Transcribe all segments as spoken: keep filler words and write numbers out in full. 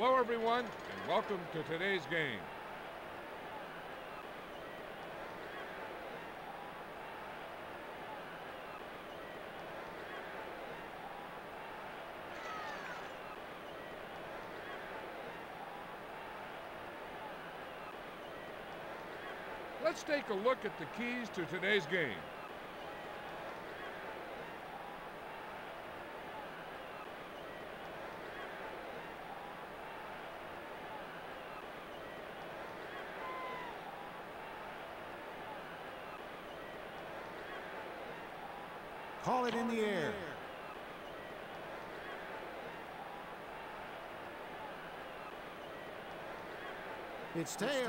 Hello everyone, and welcome to today's game. Let's take a look at the keys to today's game. Call it in the air. It's tails.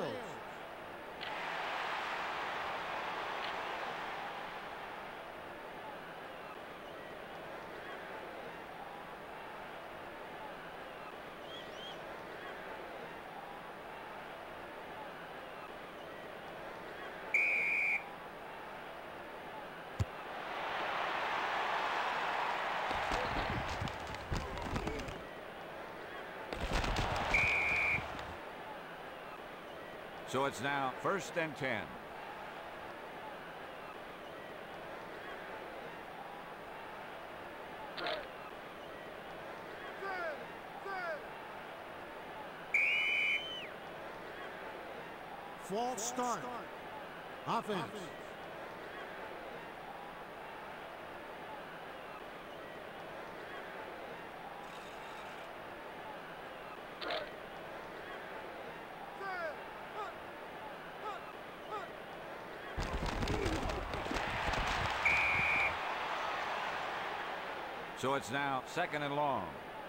So it's now first and ten. False start. Offense. So it's now second and long.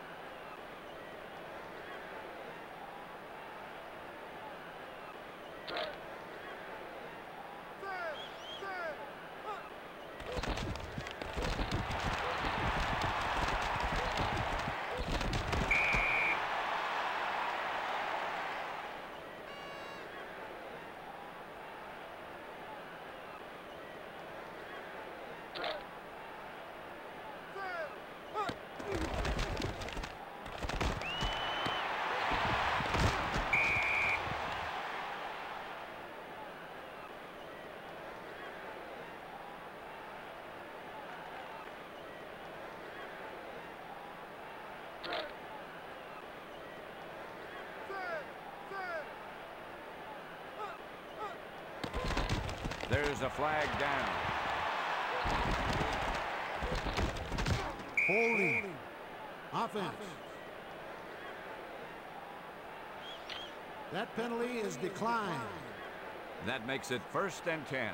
There's a flag down. Holding. Offense. That penalty is declined. That makes it first and ten.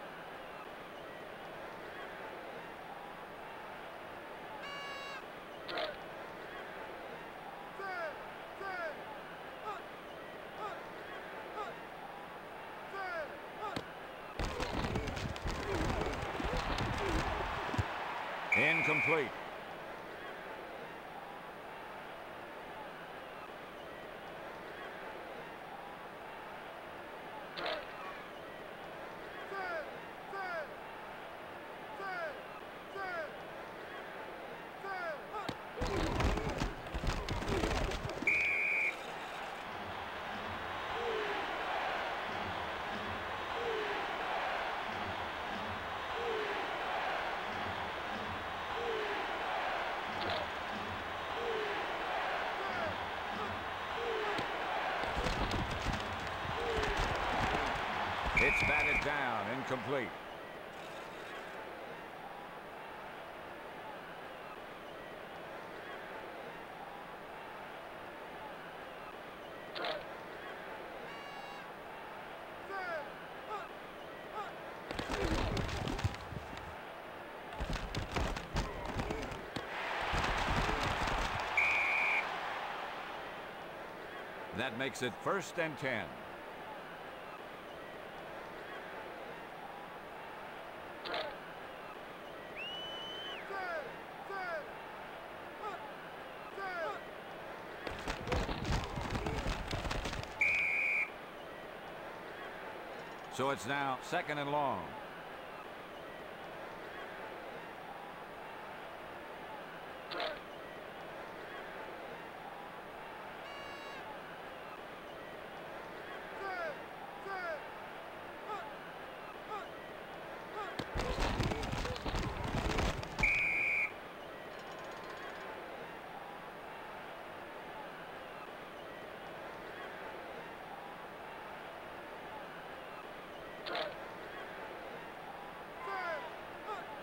Incomplete. It's batted down, incomplete. That makes it first and ten. So it's now second and long.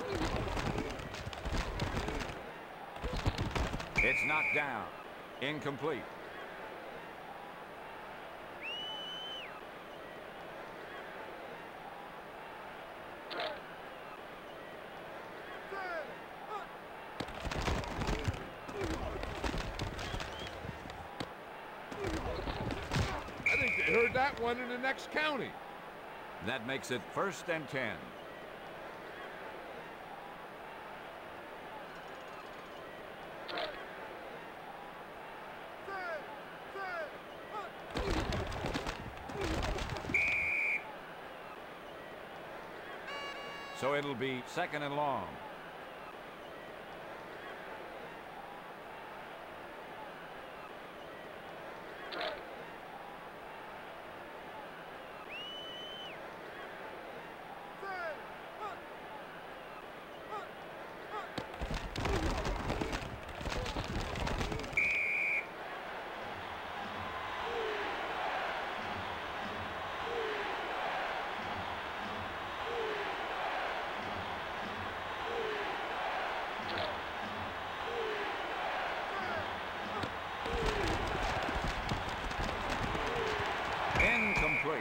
It's knocked down. Incomplete. I think they heard that one in the next county. That makes it first and ten. So it'll be second and long. Incomplete.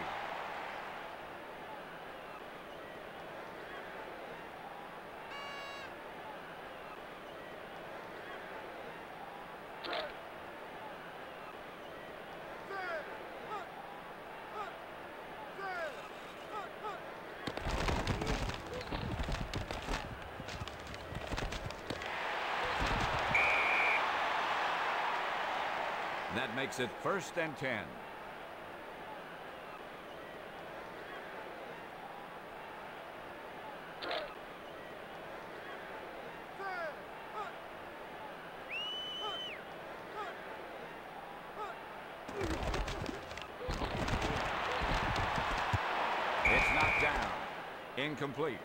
That makes it first and ten. It's knocked down. Incomplete.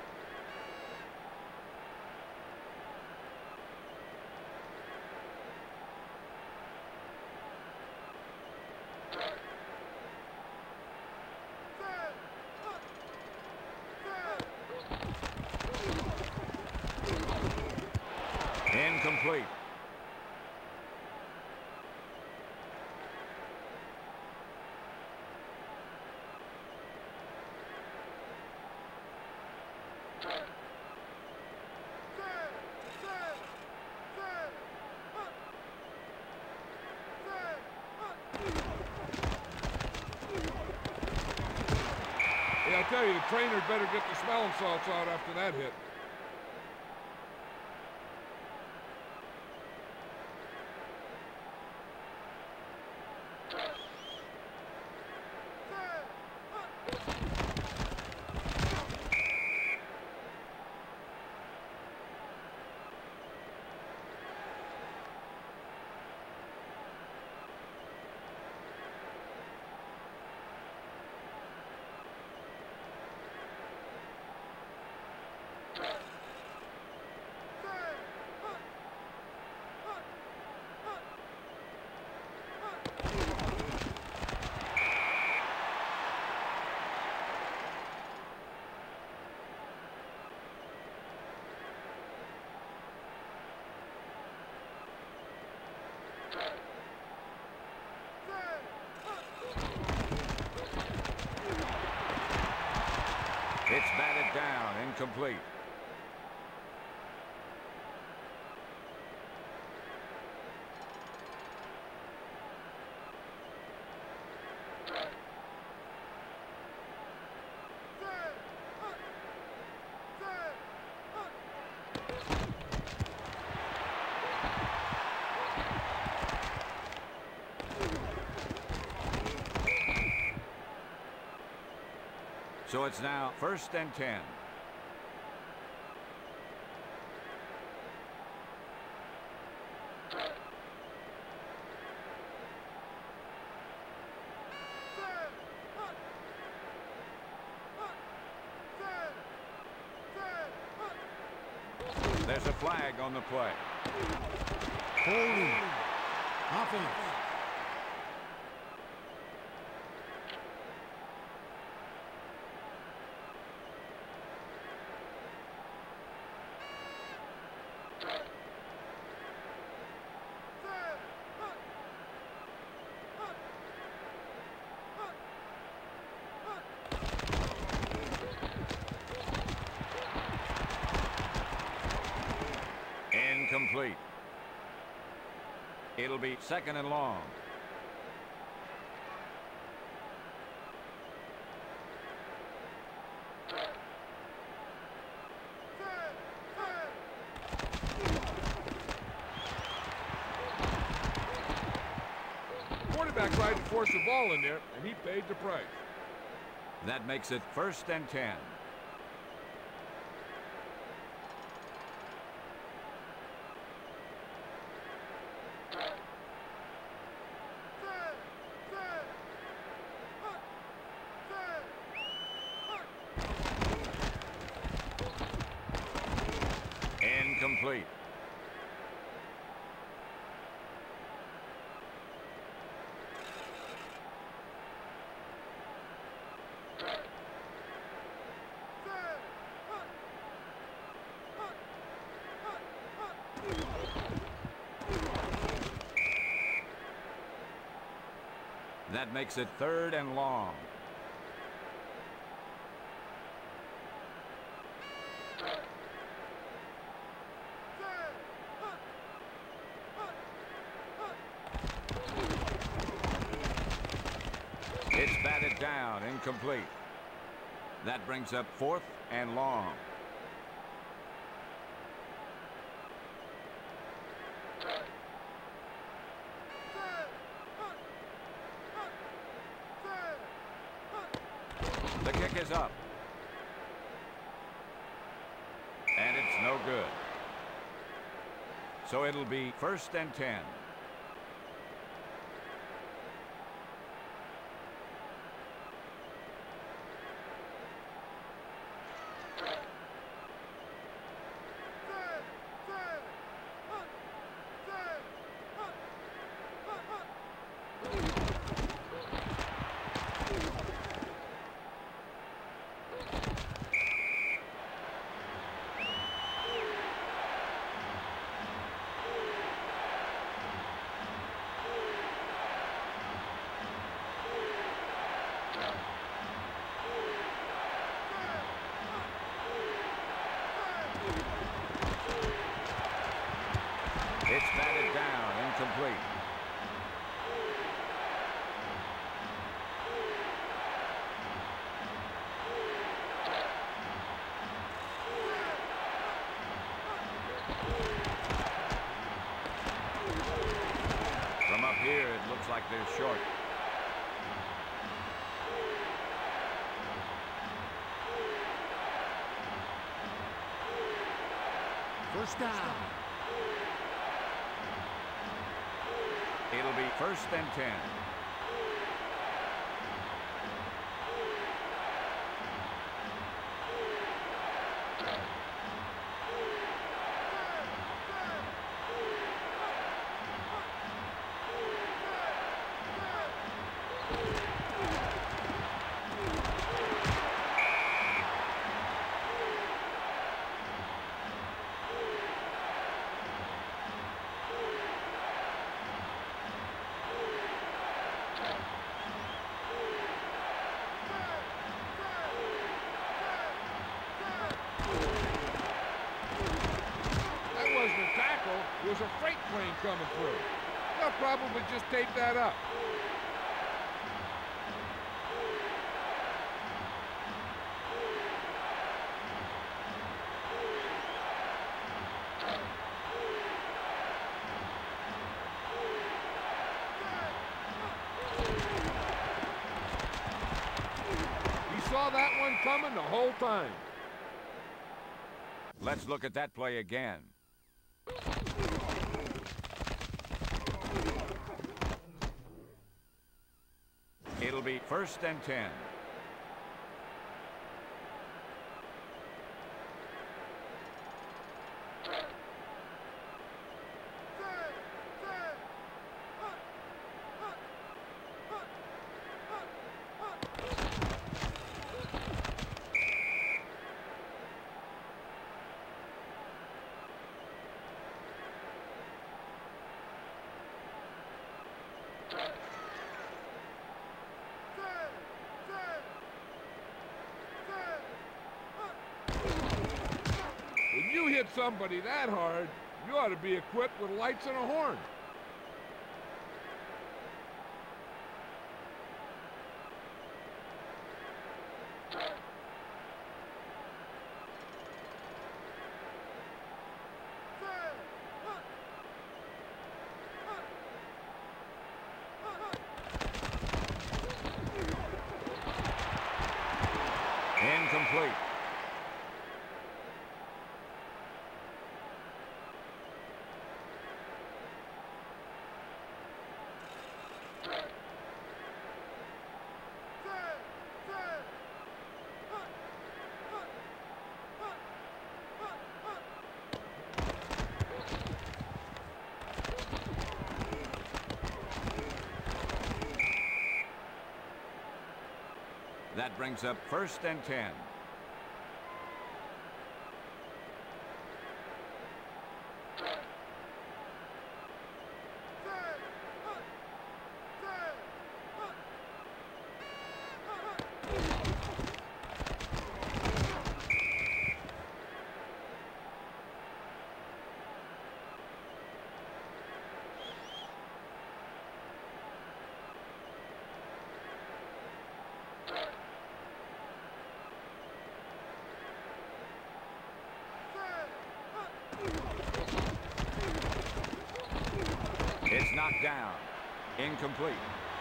Incomplete. Yeah, I tell you, the trainer better get the smelling salts out after that hit. It's batted down. Incomplete. So it's now first and ten. There's a flag on the play. Holding. Offense. Incomplete. It'll be second and long. Quarterback tried to force the ball in there, and he paid the price. That makes it first and ten. Incomplete. That makes it third and long. It's batted down, incomplete. That brings up fourth and long. The kick is up. And it's no good. So it'll be first and ten. It's batted down, incomplete. From up here, it looks like they're short. First down. It'll be first and ten. It was a freight train coming through. They'll probably just take that up. He saw that one coming the whole time. Let's look at that play again. It'll be first and ten. When you hit somebody that hard, You ought to be equipped with lights and a horn. Incomplete. That brings up first and ten. It's knocked down. Incomplete.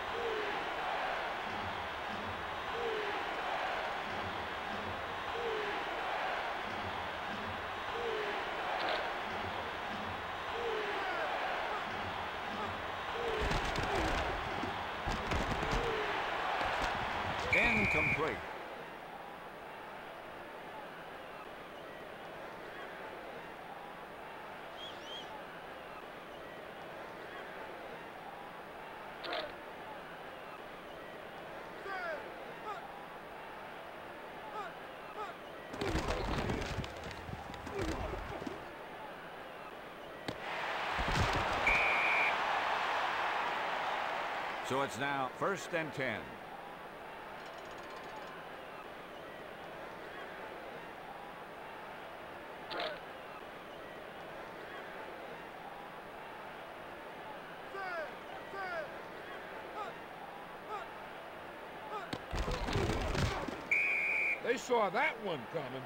Incomplete. So it's now first and ten. They saw that one coming.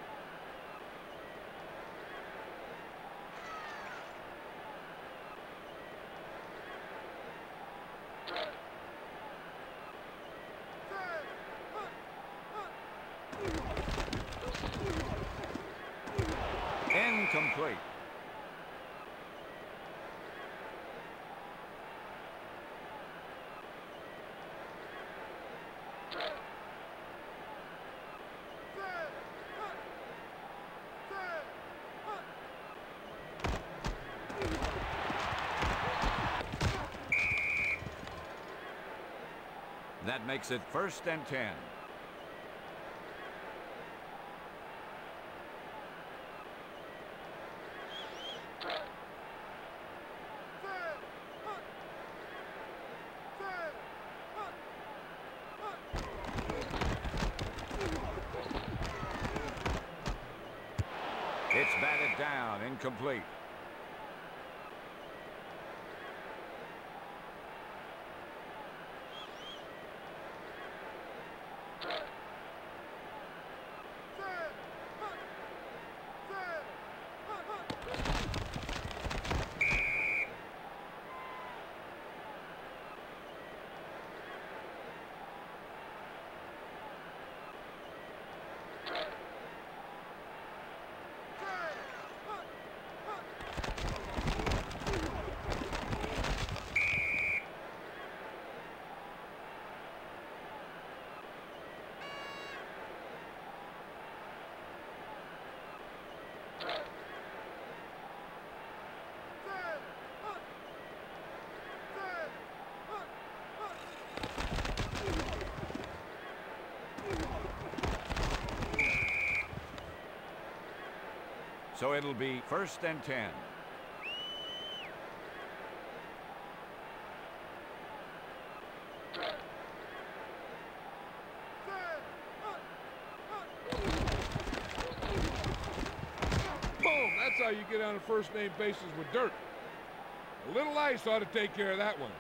Incomplete. That makes it first and ten. It's batted down, incomplete. So it'll be first and ten. Boom, that's how you get on a first-name basis with dirt. A little ice ought to take care of that one.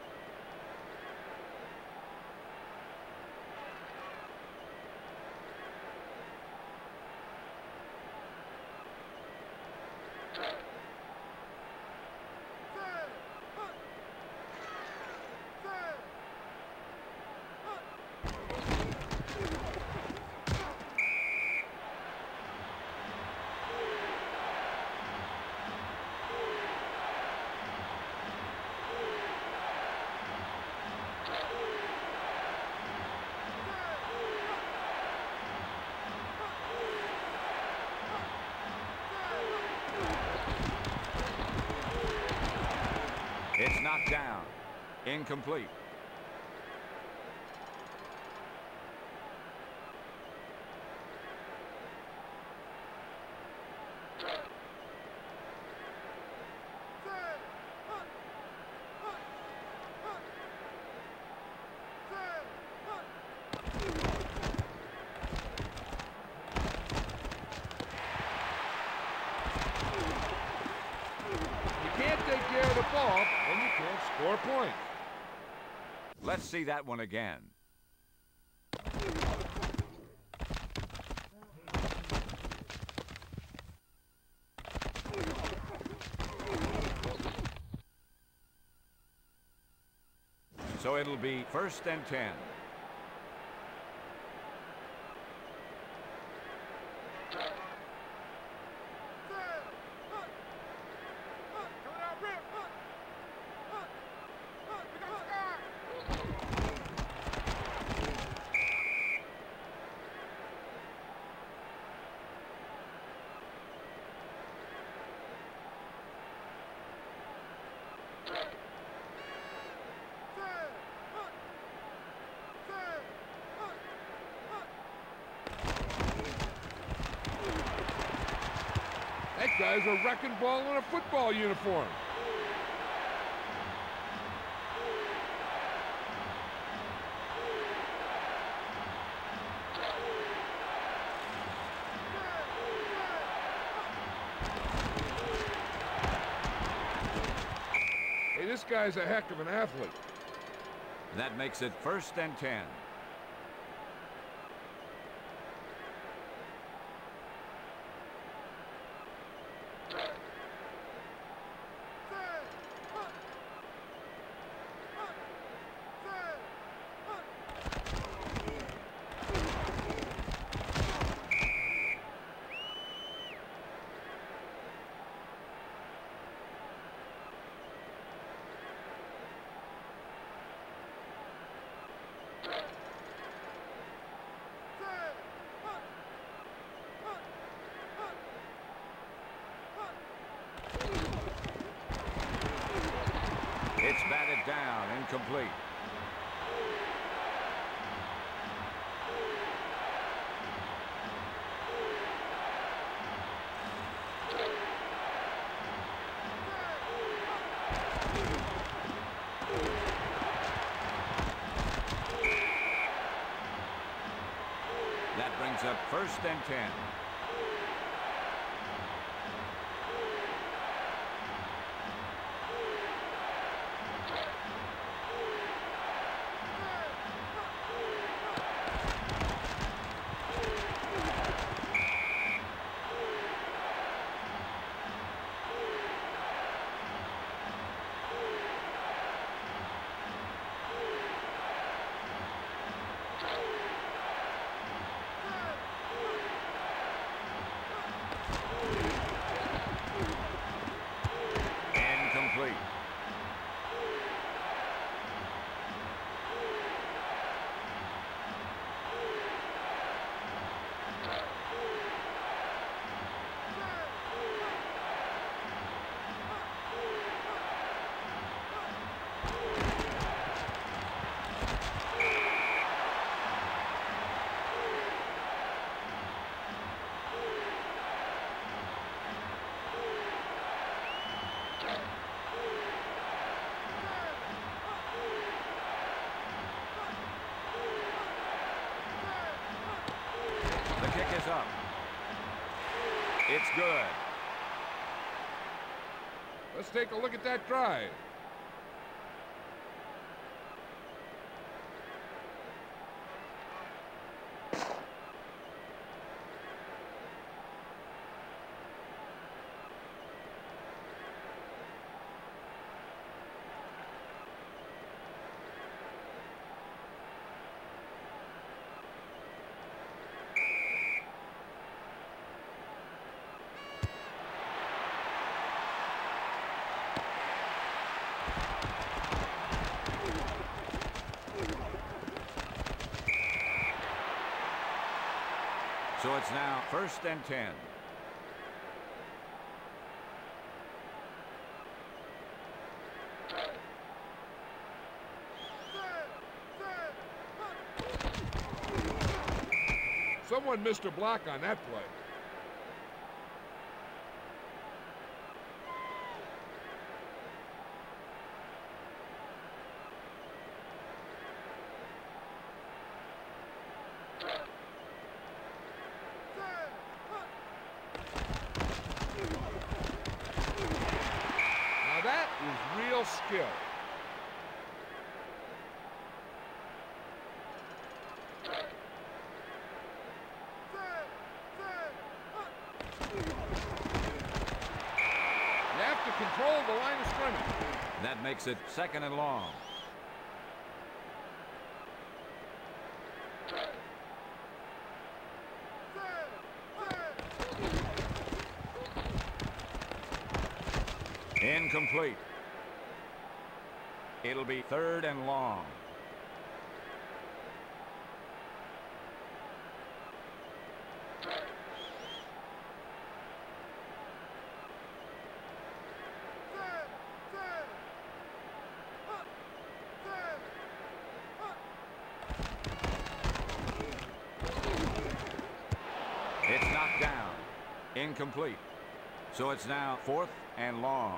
It's knocked down. Incomplete. Take care of the ball, and you can't score points. Let's see that one again. So it'll be first and ten. That guy's a wrecking ball in a football uniform. Hey, this guy's a heck of an athlete. That makes it first and ten. It's batted down, incomplete. That brings up first and ten. Let's take a look at that drive. So it's now first and ten. Someone missed a block on that play. Now that is real skill. You have to control the line of scrimmage. That makes it second and long. Incomplete. It'll be third and long. It's knocked down. Incomplete. So it's now fourth and long.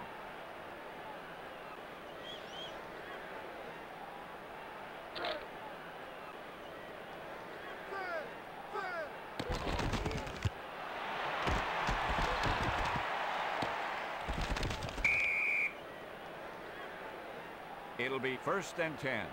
It'll be first and ten.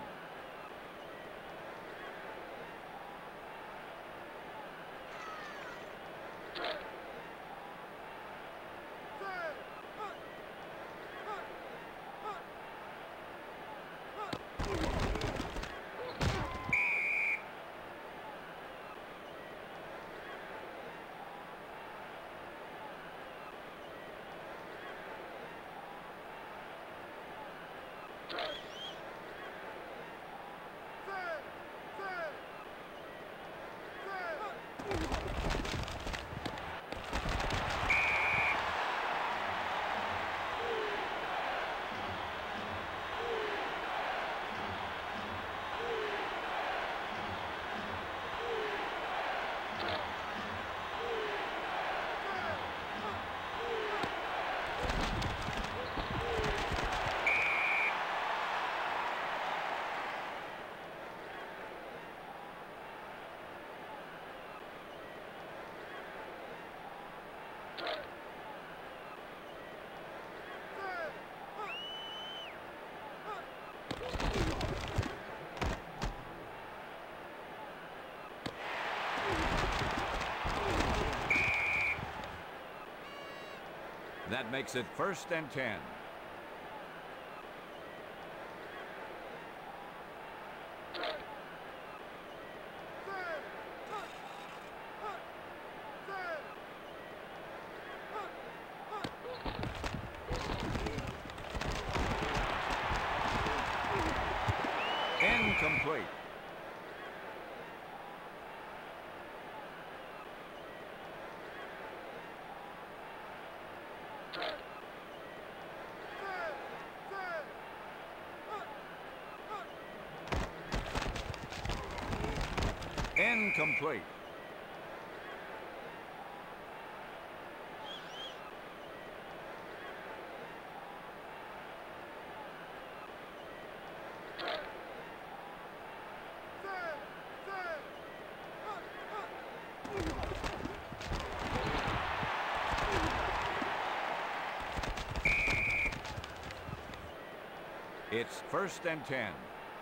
That makes it first and ten. Incomplete. Incomplete. It's first and ten.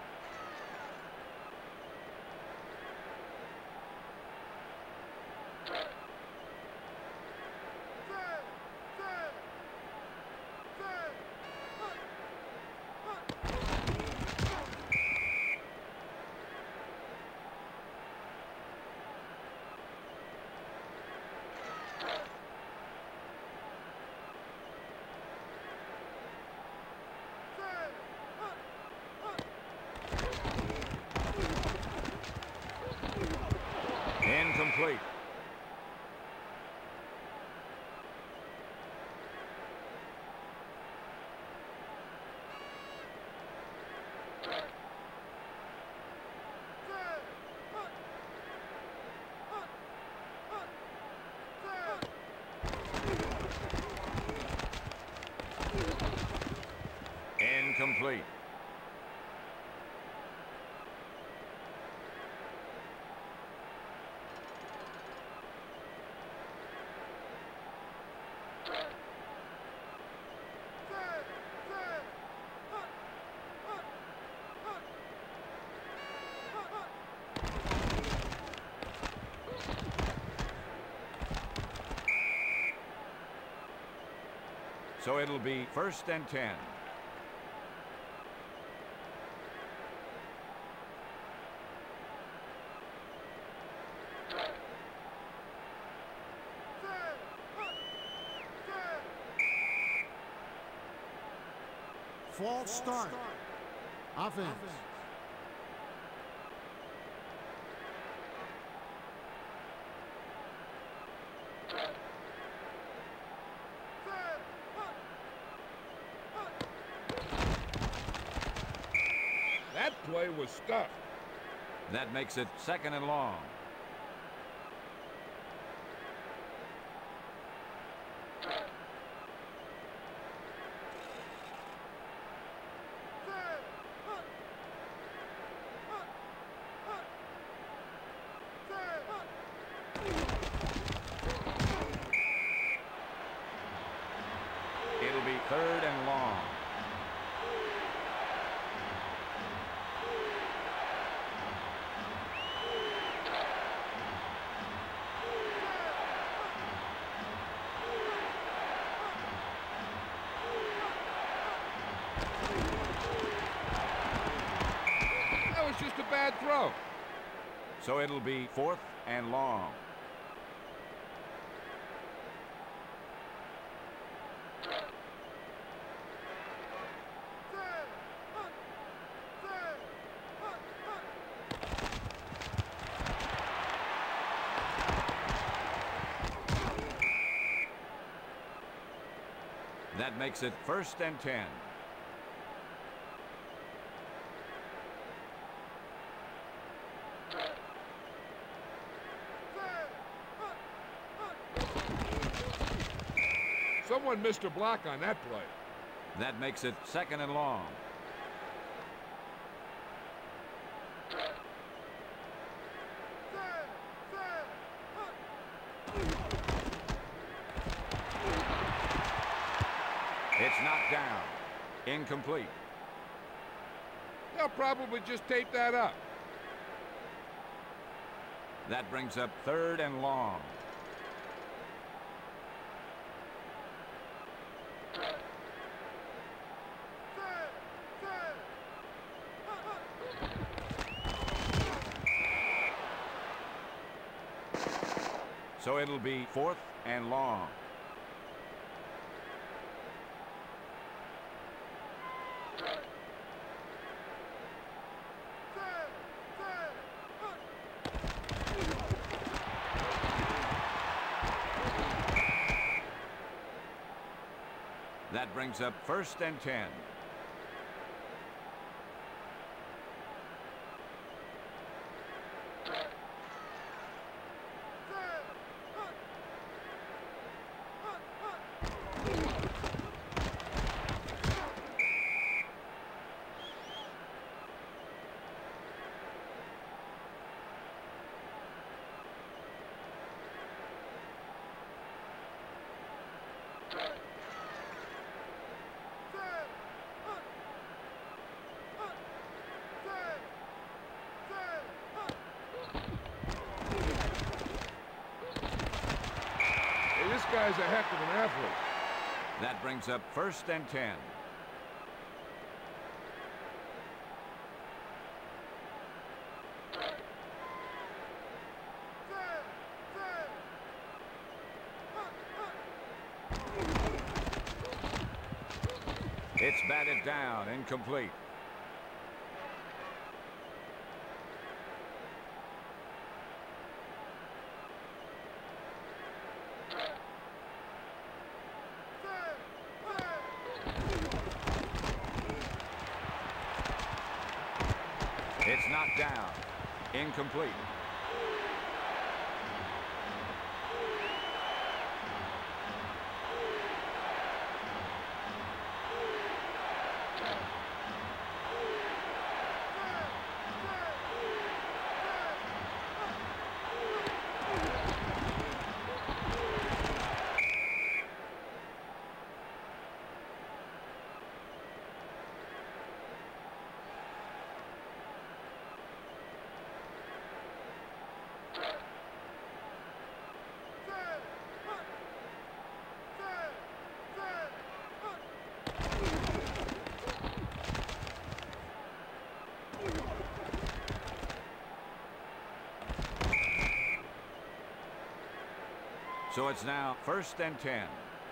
Incomplete. Incomplete. So it'll be first and ten. False start. Offense. That play was stuffed. That makes it second and long. It'll be third and long. That was just a bad throw. So it'll be fourth and long. That makes it first and ten. Someone missed a block on that play. That makes it second and long. It's knocked down. Incomplete. They'll probably just tape that up. That brings up third and long. So it'll be fourth and long. That brings up first and ten. guy's a heck of an athlete. That brings up first and ten. It's batted down, incomplete. It's knocked down, incomplete. So it's now first and ten.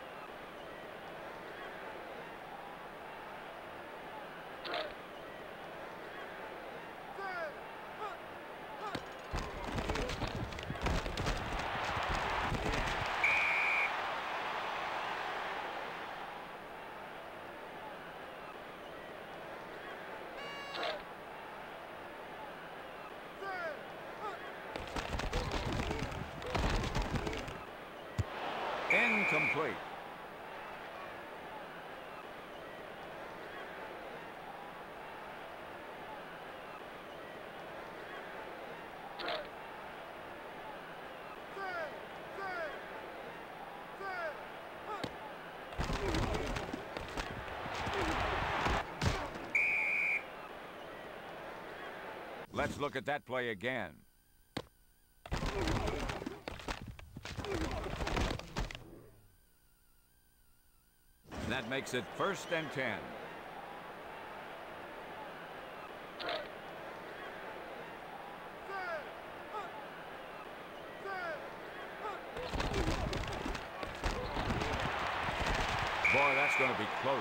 Incomplete. Let's look at that play again. That makes it first and ten. Boy, that's going to be close.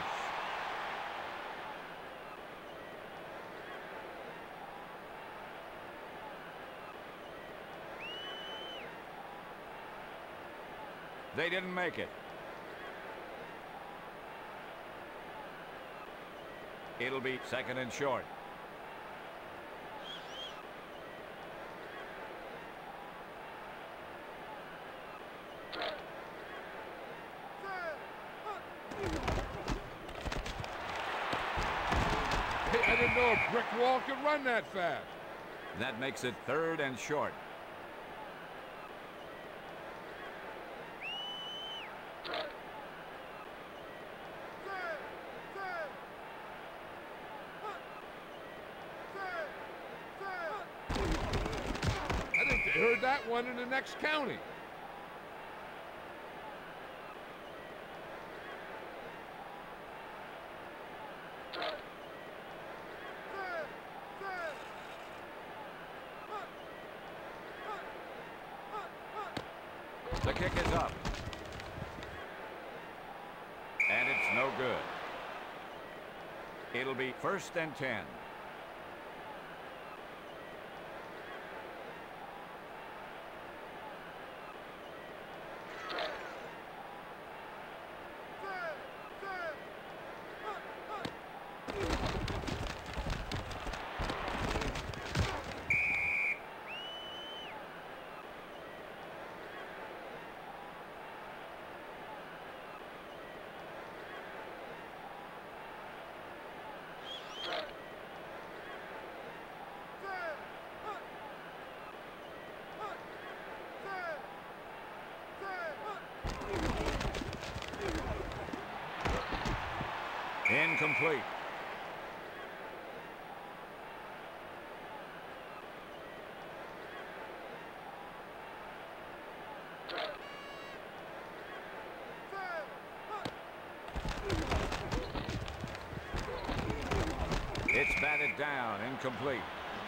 They didn't make it. It'll be second and short. Hey, I didn't know a brick wall could run that fast. That makes it third and short. I heard that one in the next county. The kick is up. And it's no good. It'll be first and ten. Incomplete. It's batted down, incomplete.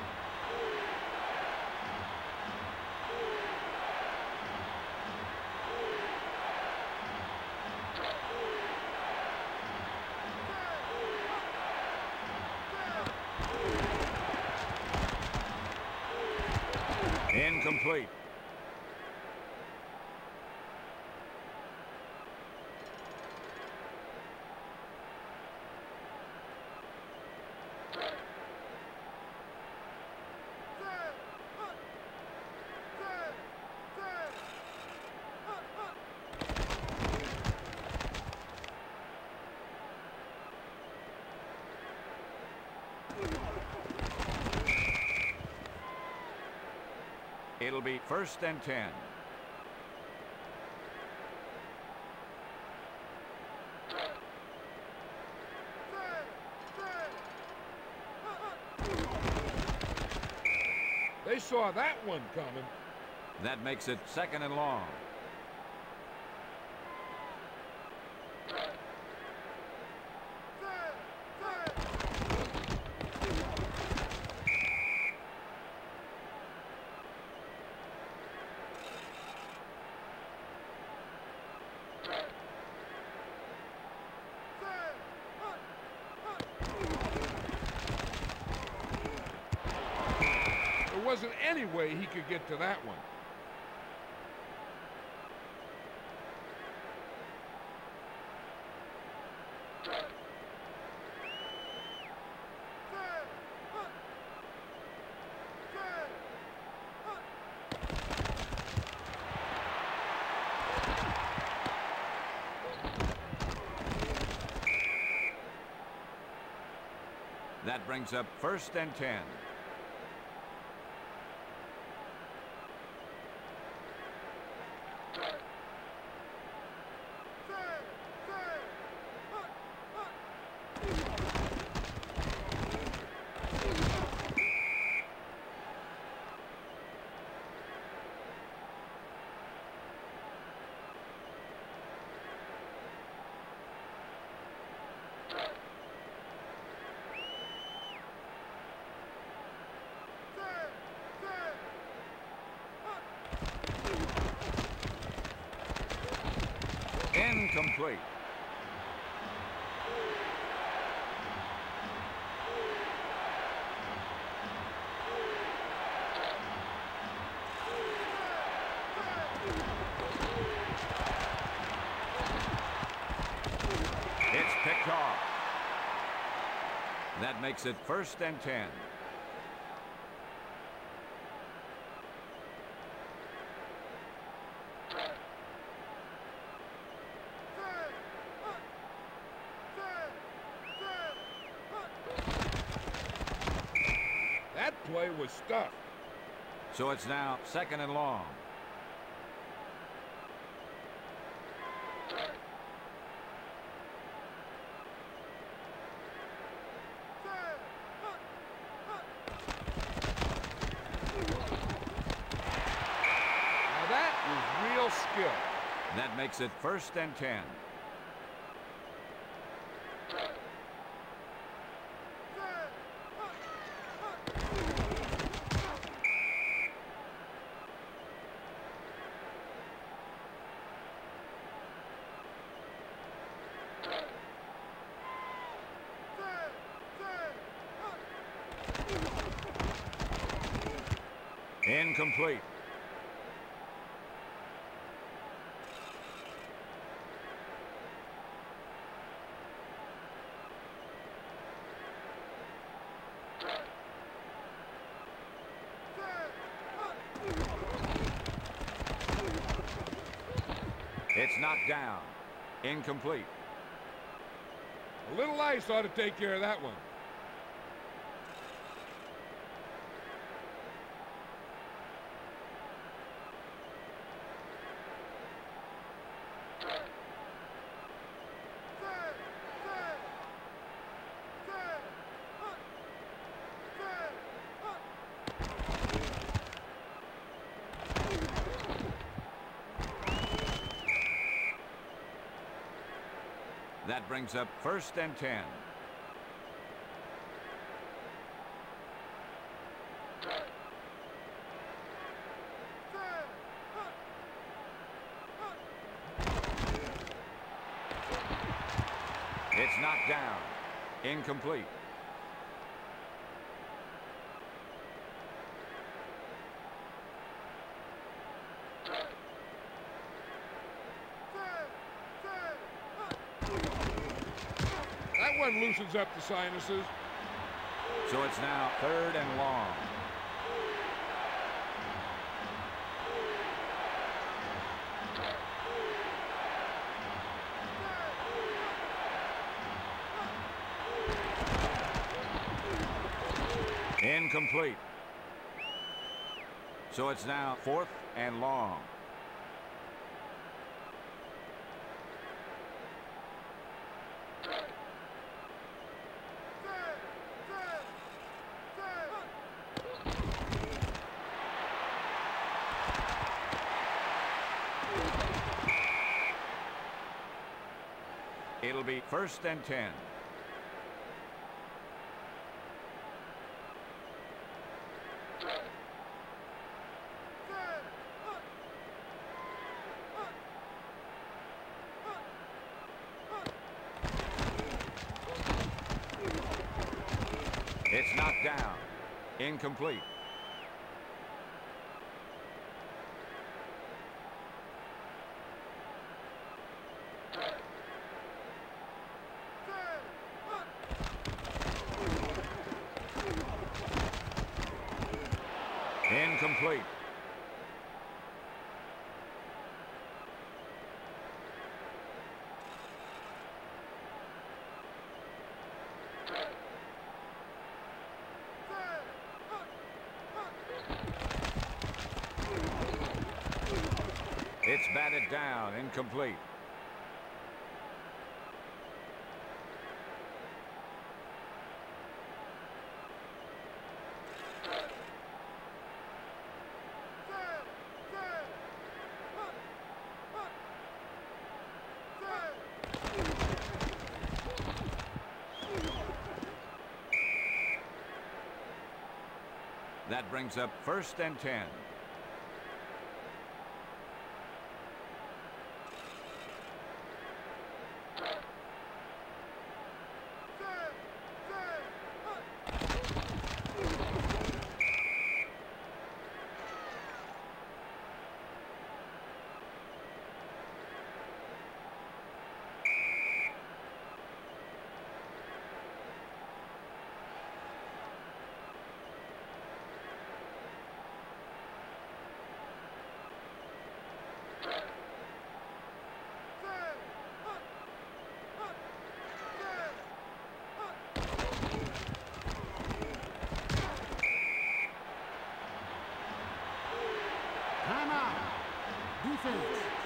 Incomplete. It'll be first and ten. They saw that one coming. That makes it second and long. There wasn't any way he could get to that one. That brings up first and ten. Incomplete. It's picked off. That makes it first and ten. That play was stuffed. So it's now second and long. Now that was real skill. That makes it first and ten. Incomplete. It's knocked down. Incomplete. A little ice ought to take care of that one. That brings up first and ten. It's knocked down. Incomplete. That one loosens up the sinuses. So it's now third and long. Incomplete. So it's now fourth and long. It'll be first and ten. It's knocked down. Incomplete. Incomplete. It's batted down. Incomplete. That brings up first and ten. Timeout. Defense.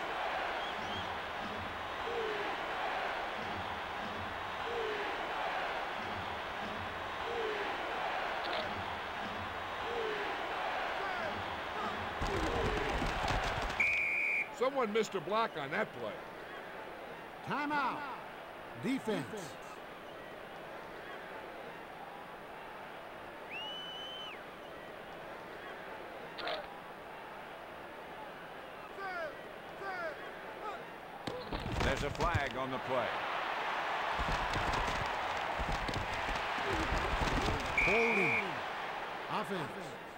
Someone missed a block on that play. Timeout. Defense. There's a flag on the play. Holding. Offense.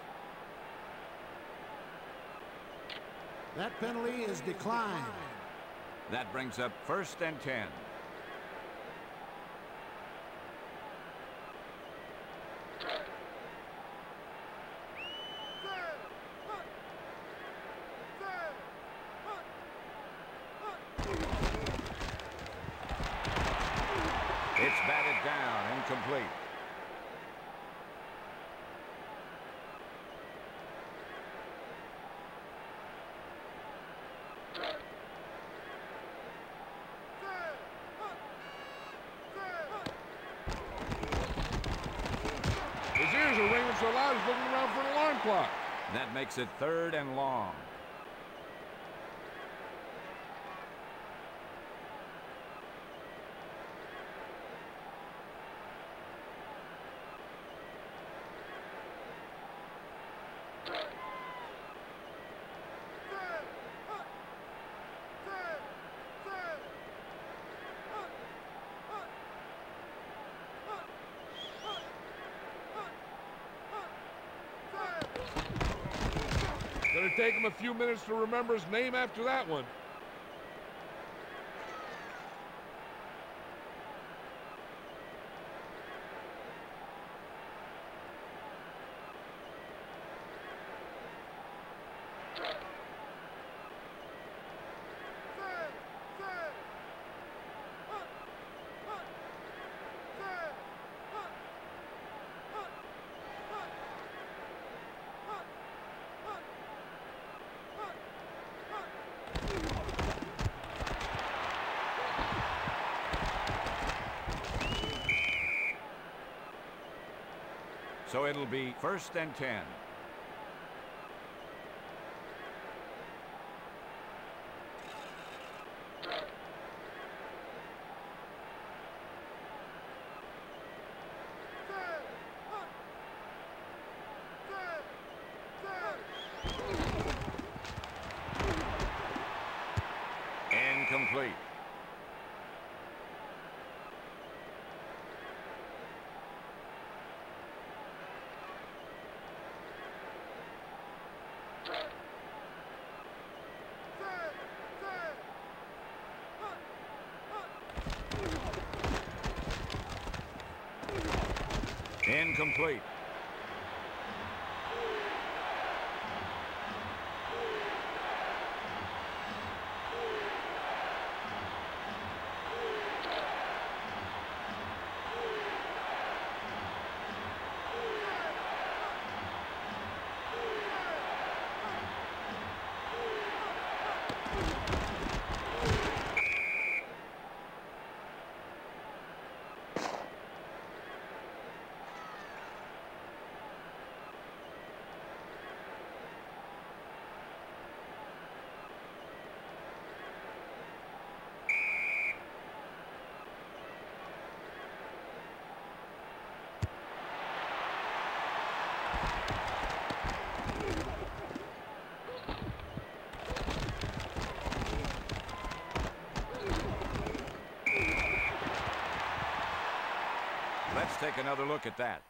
That penalty is declined. That brings up first and ten. It's batted down, incomplete. His ears are ringing so loud he's looking around for an alarm clock. That makes it third and long. Better take him a few minutes to remember his name after that one. So it'll be first and ten. Incomplete. Incomplete. Let's take another look at that.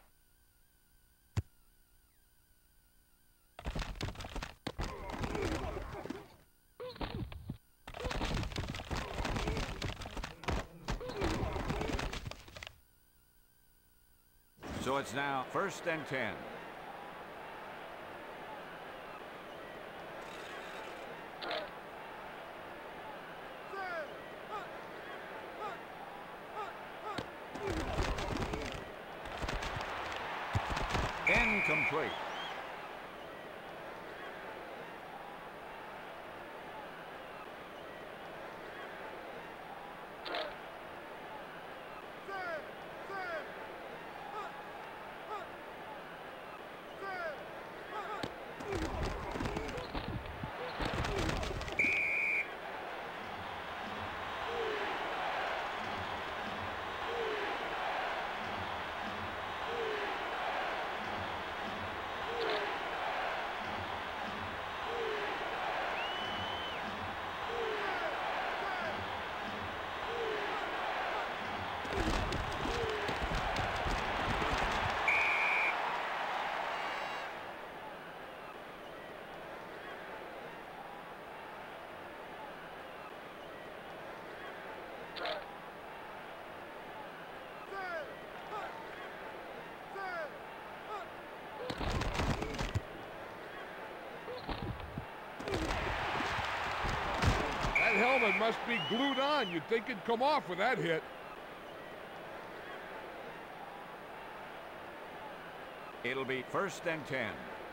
So it's now first and ten. Incomplete. That helmet must be glued on. You'd think it'd come off with that hit. It'll be first and ten.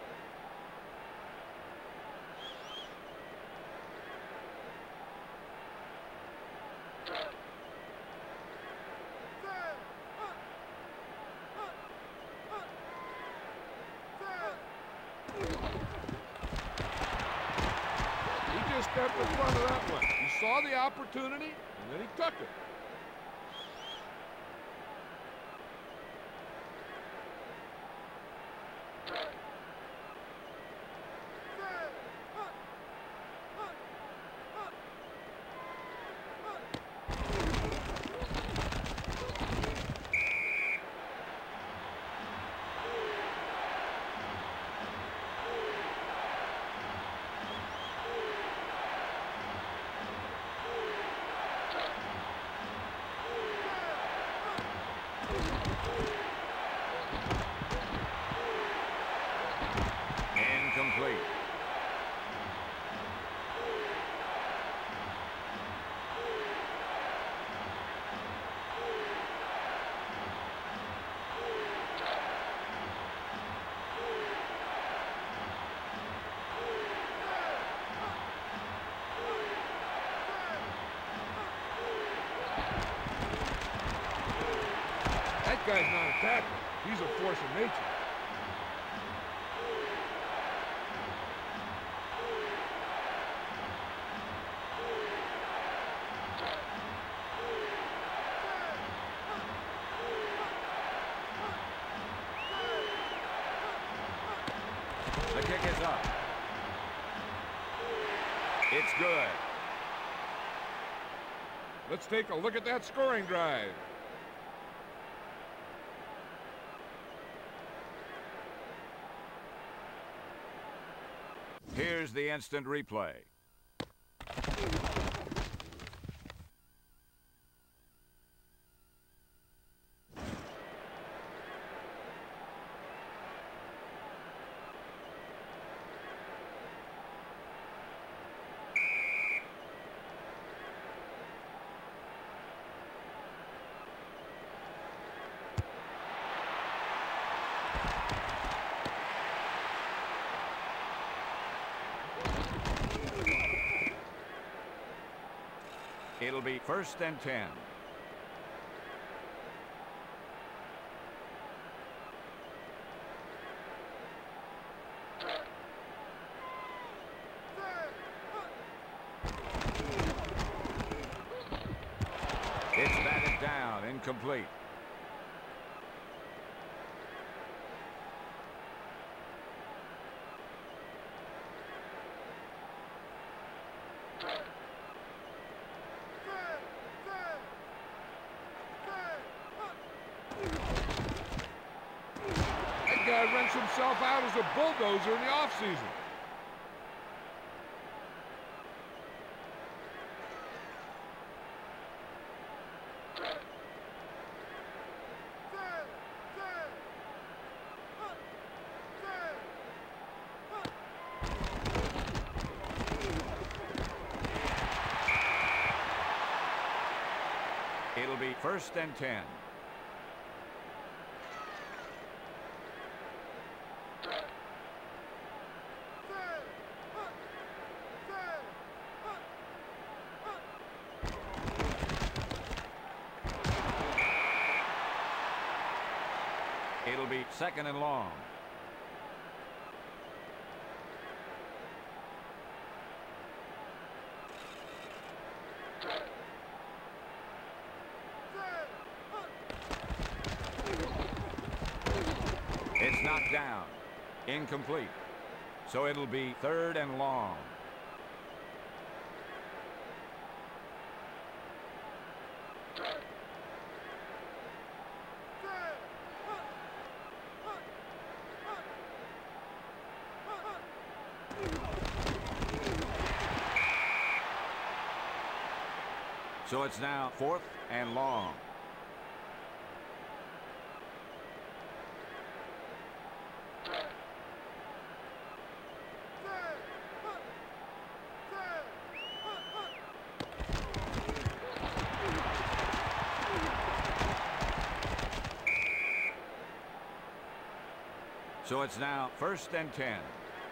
He just stepped in front of that one. He saw the opportunity, and then he took it. guy's not a tackler. He's a force of nature. The kick is up. It's good. Let's take a look at that scoring drive. Here's the instant replay. It'll be first and ten. It's batted down, incomplete. That guy rents himself out as a bulldozer in the offseason. It'll be first and ten. It'll be second and long. It's knocked down. Incomplete. So it'll be third and long. So it's now fourth and long. So it's now first and ten.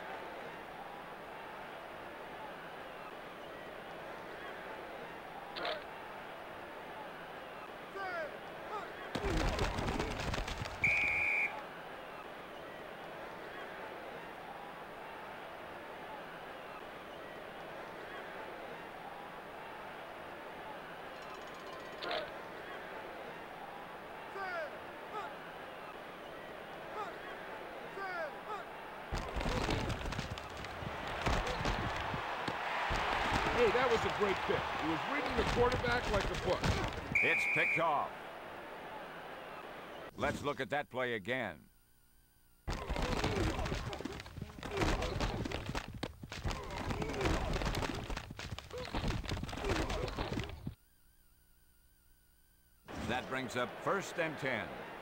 Hey, that was a great pick. He was reading the quarterback like a book. It's picked off. Let's look at that play again. That brings up first and ten.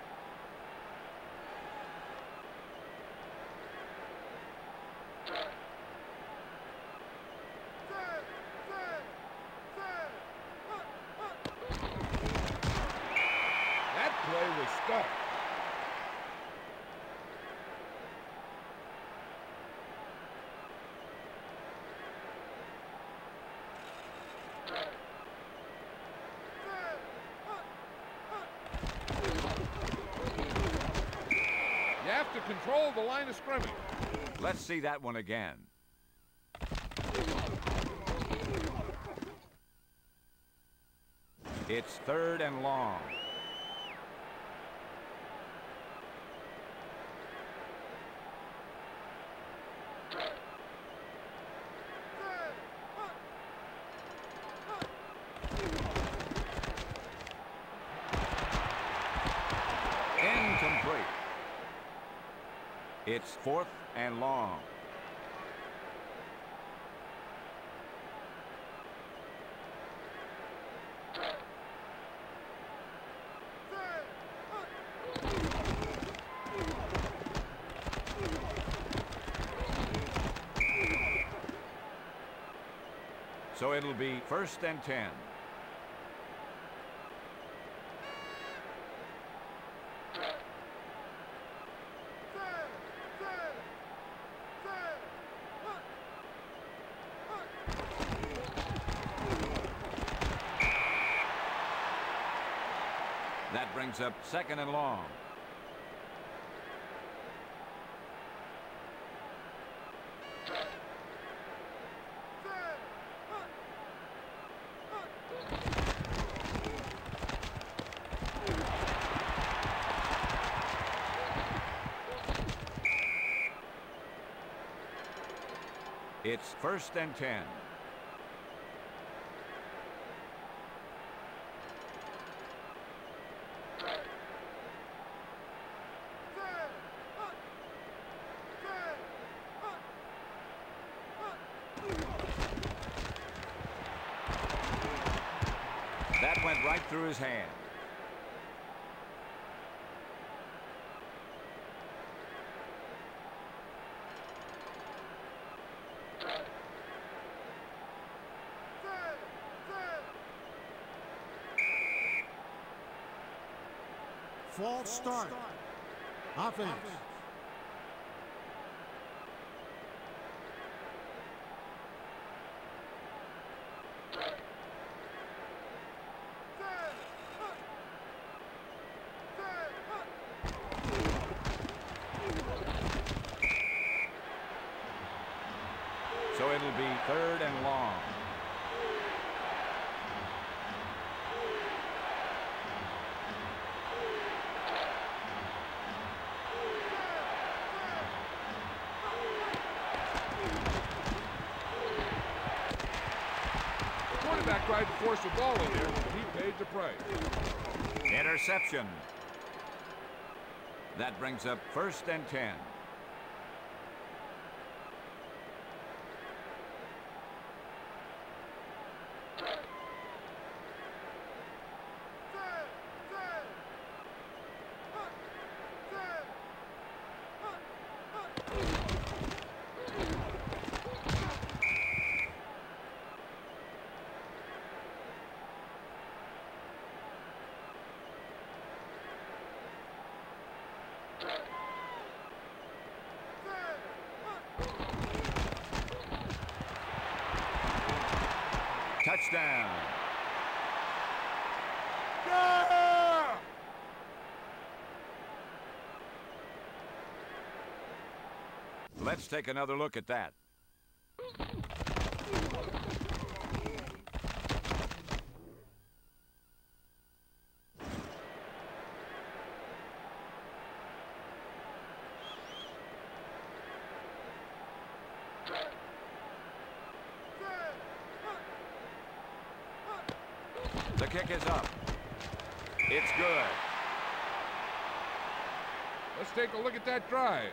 Play was stuck. to control the line of scrimmage. Let's see that one again. It's third and long. Incomplete. It's fourth and long. So it'll be first and ten. That brings up second and long. It's first and ten. That went right through his hand. False start. Offense. So it'll be third and long. The quarterback tried to force the ball in there, but he paid the price. Interception. That brings up first and ten. Touchdown. Yeah! Let's take another look at that. The kick is up. It's good. Let's take a look at that drive.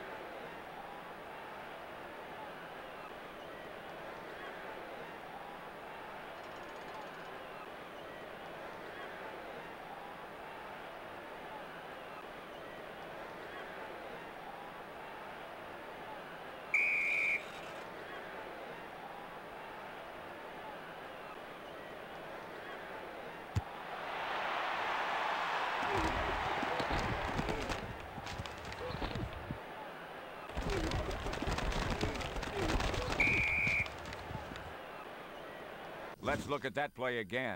Let's look at that play again.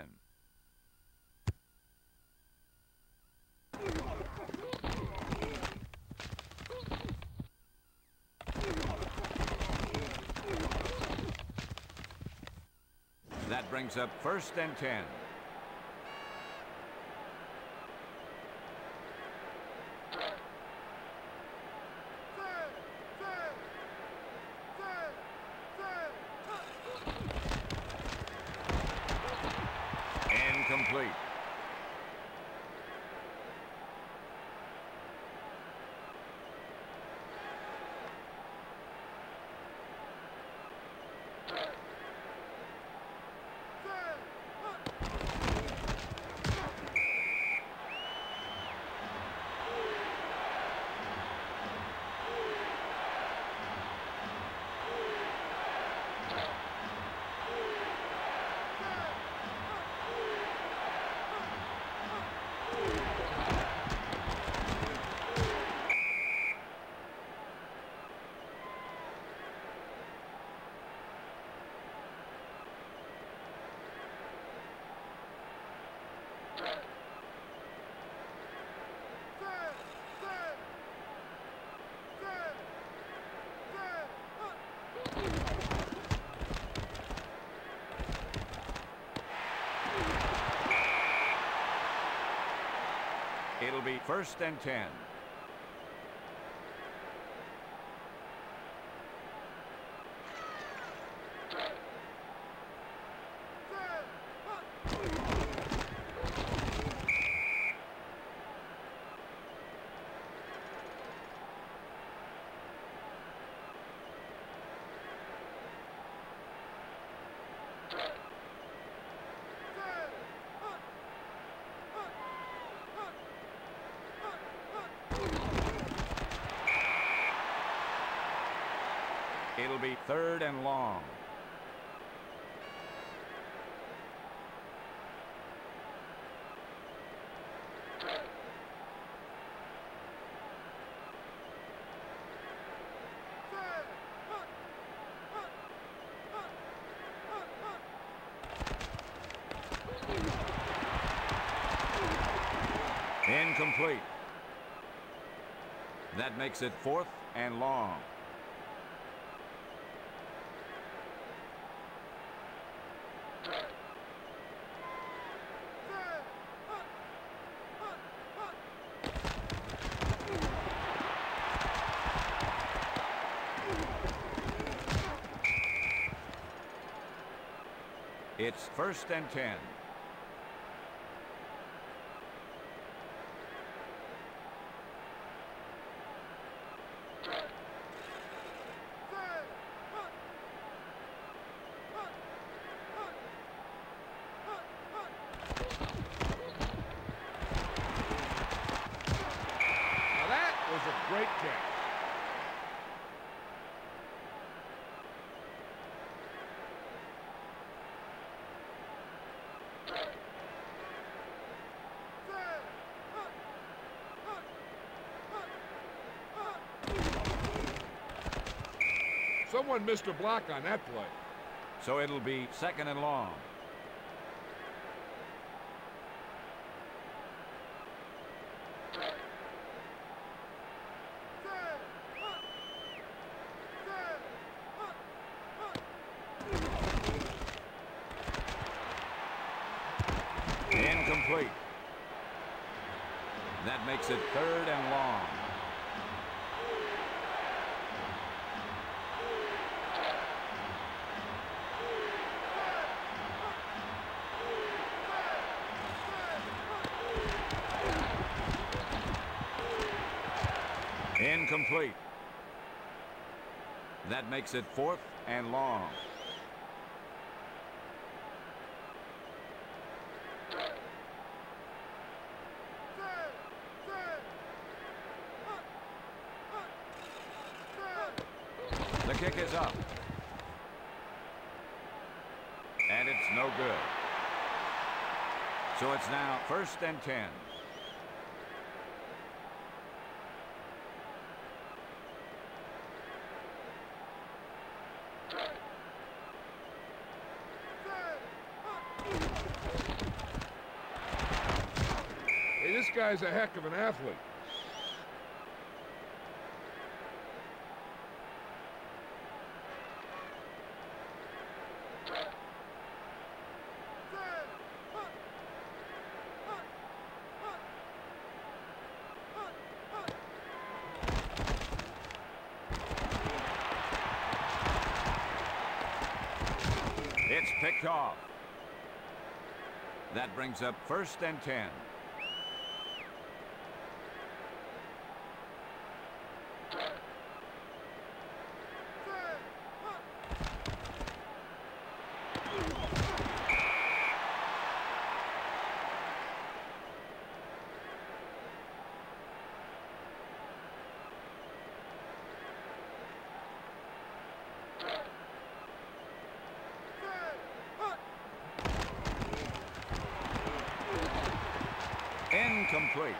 That brings up first and ten. Incomplete. It'll be first and ten. It'll be third and long. Incomplete. That makes it fourth and long. It's first and ten. Now that was a great catch. Someone missed a block on that play. So it'll be second and long. Incomplete. That makes it third and long. Incomplete. That makes it fourth and long. The kick is up. And it's no good. So it's now first and ten. Hey, this guy's a heck of an athlete. picked off. That brings up first and ten. Incomplete.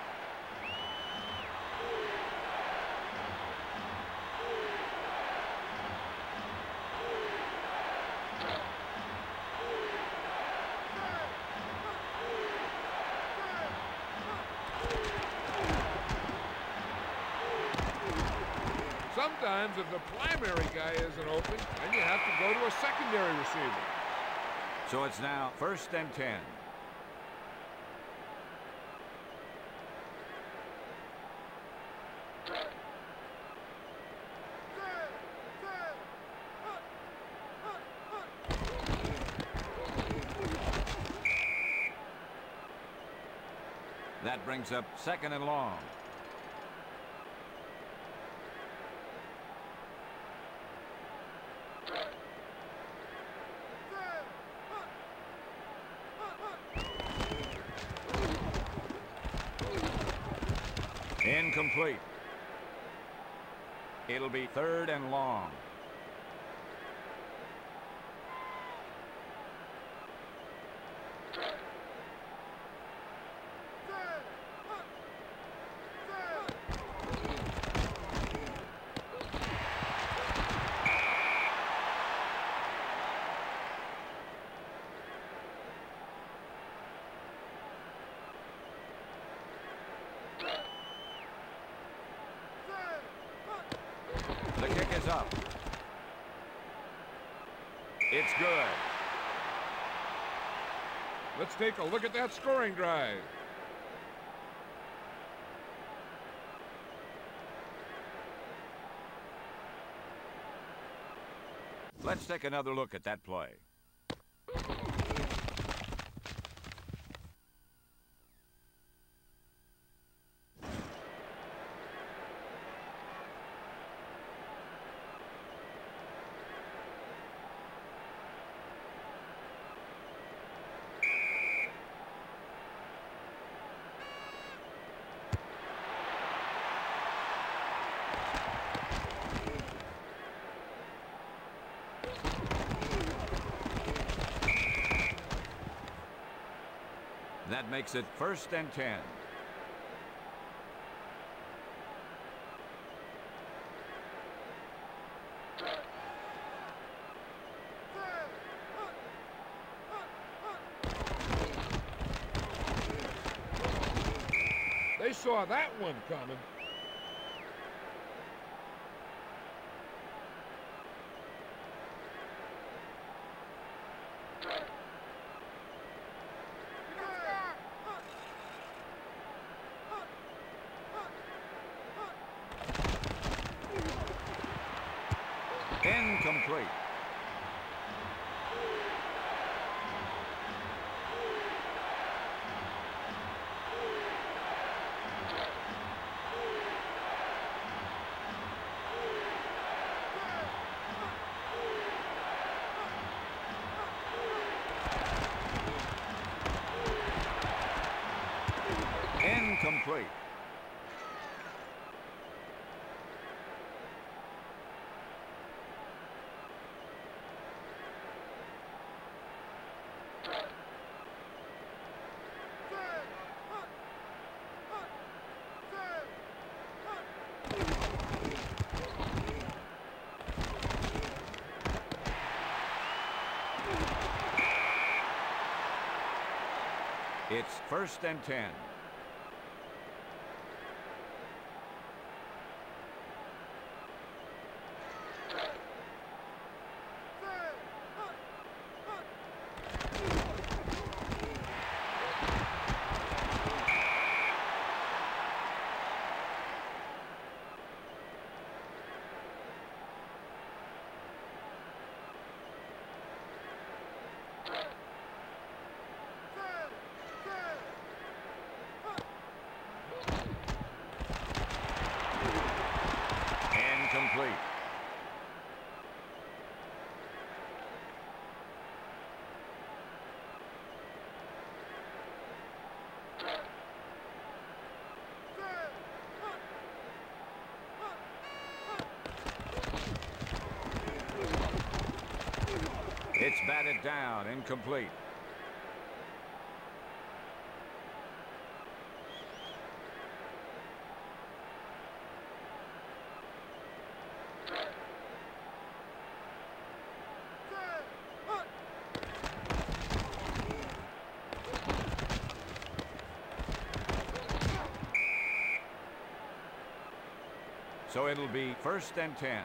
Sometimes if the primary guy isn't open, then you have to go to a secondary receiver. So it's now first and ten. That brings up second and long. Incomplete. It'll be third and long. The kick is up. It's good. Let's take a look at that scoring drive. Let's take another look at that play. That makes it first and ten. They saw that one coming. Incomplete. Incomplete. It's first and ten. Incomplete. It's batted down, incomplete. So it'll be first and ten.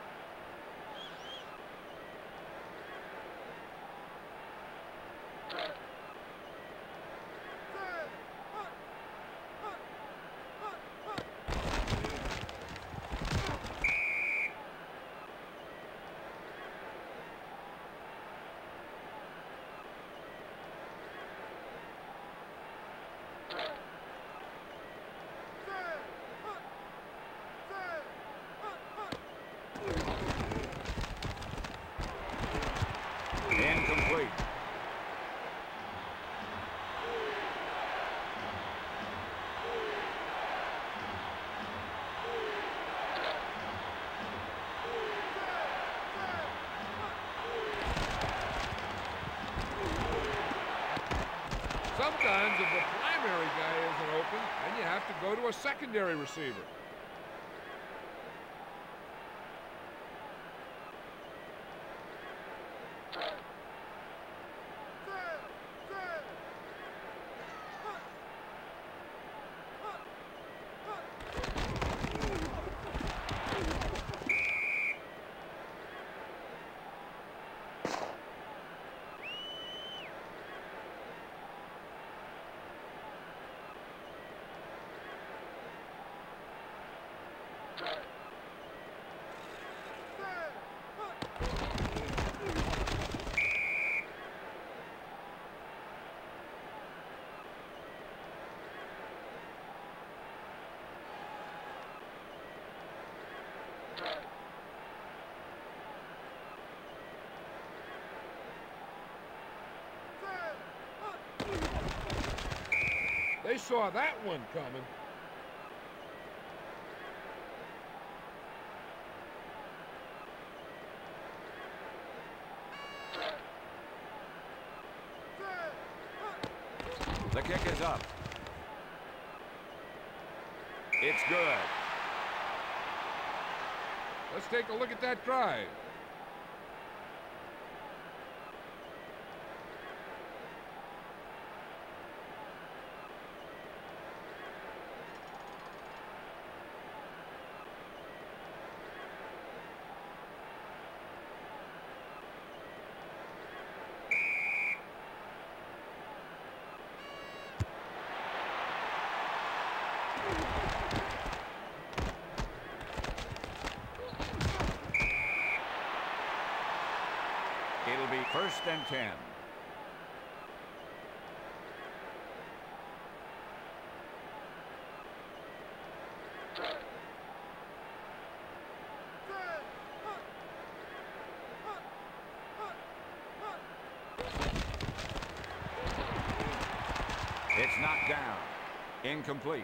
Incomplete. Sometimes if the primary guy isn't open, then you have to go to a secondary receiver. They saw that one coming. The kick is up. It's good. Let's take a look at that drive. It'll be first and ten. It's knocked down. Incomplete.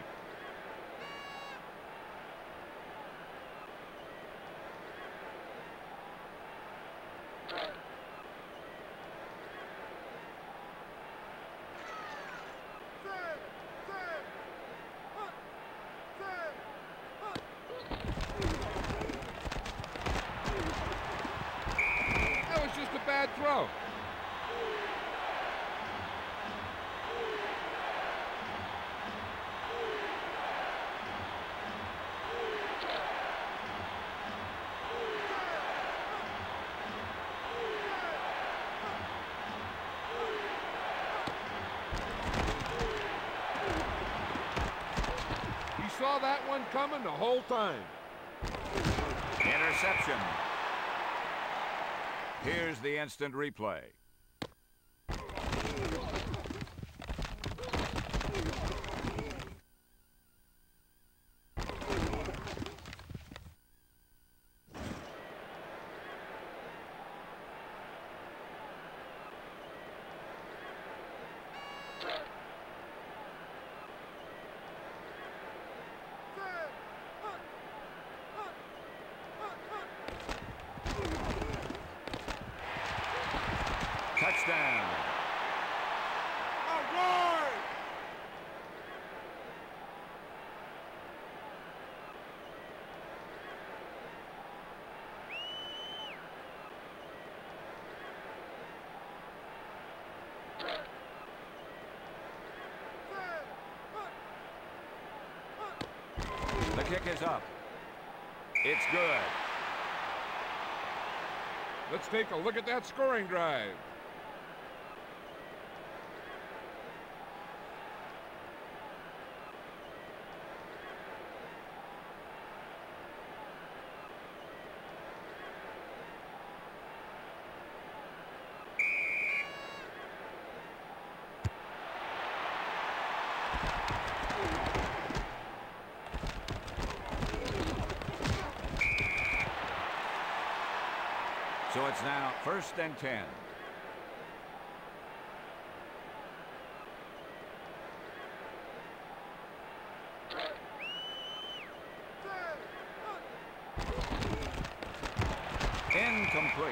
That was just a bad throw. He saw that one coming the whole time. Interception. Here's the instant replay. kick is up. It's good. Let's take a look at that scoring drive. So it's now first and ten. Incomplete.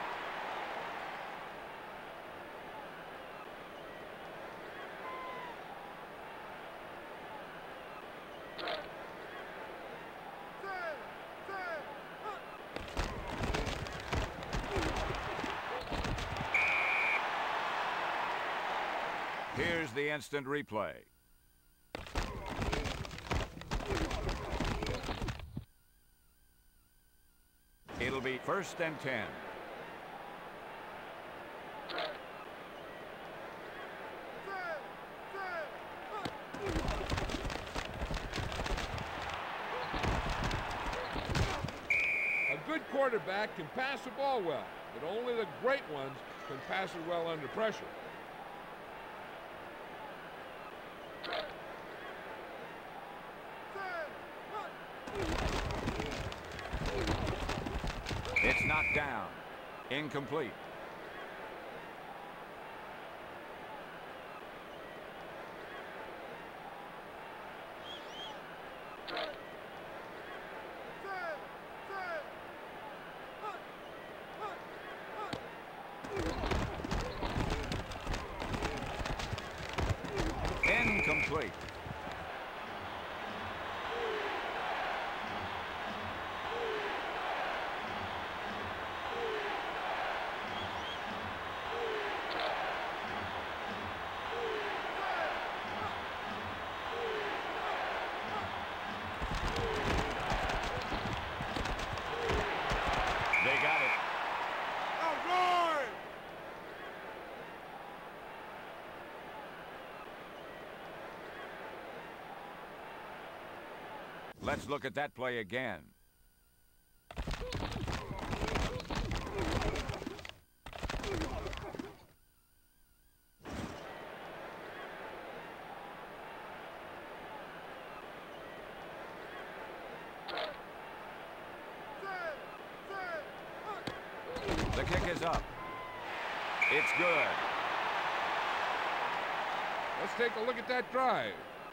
Here's the instant replay. It'll be first and ten. A good quarterback can pass the ball well, but only the great ones can pass it well under pressure. It's knocked down. Incomplete. Incomplete. They got it. All right! Let's look at that play again. The kick is up. It's good. Let's take a look at that drive.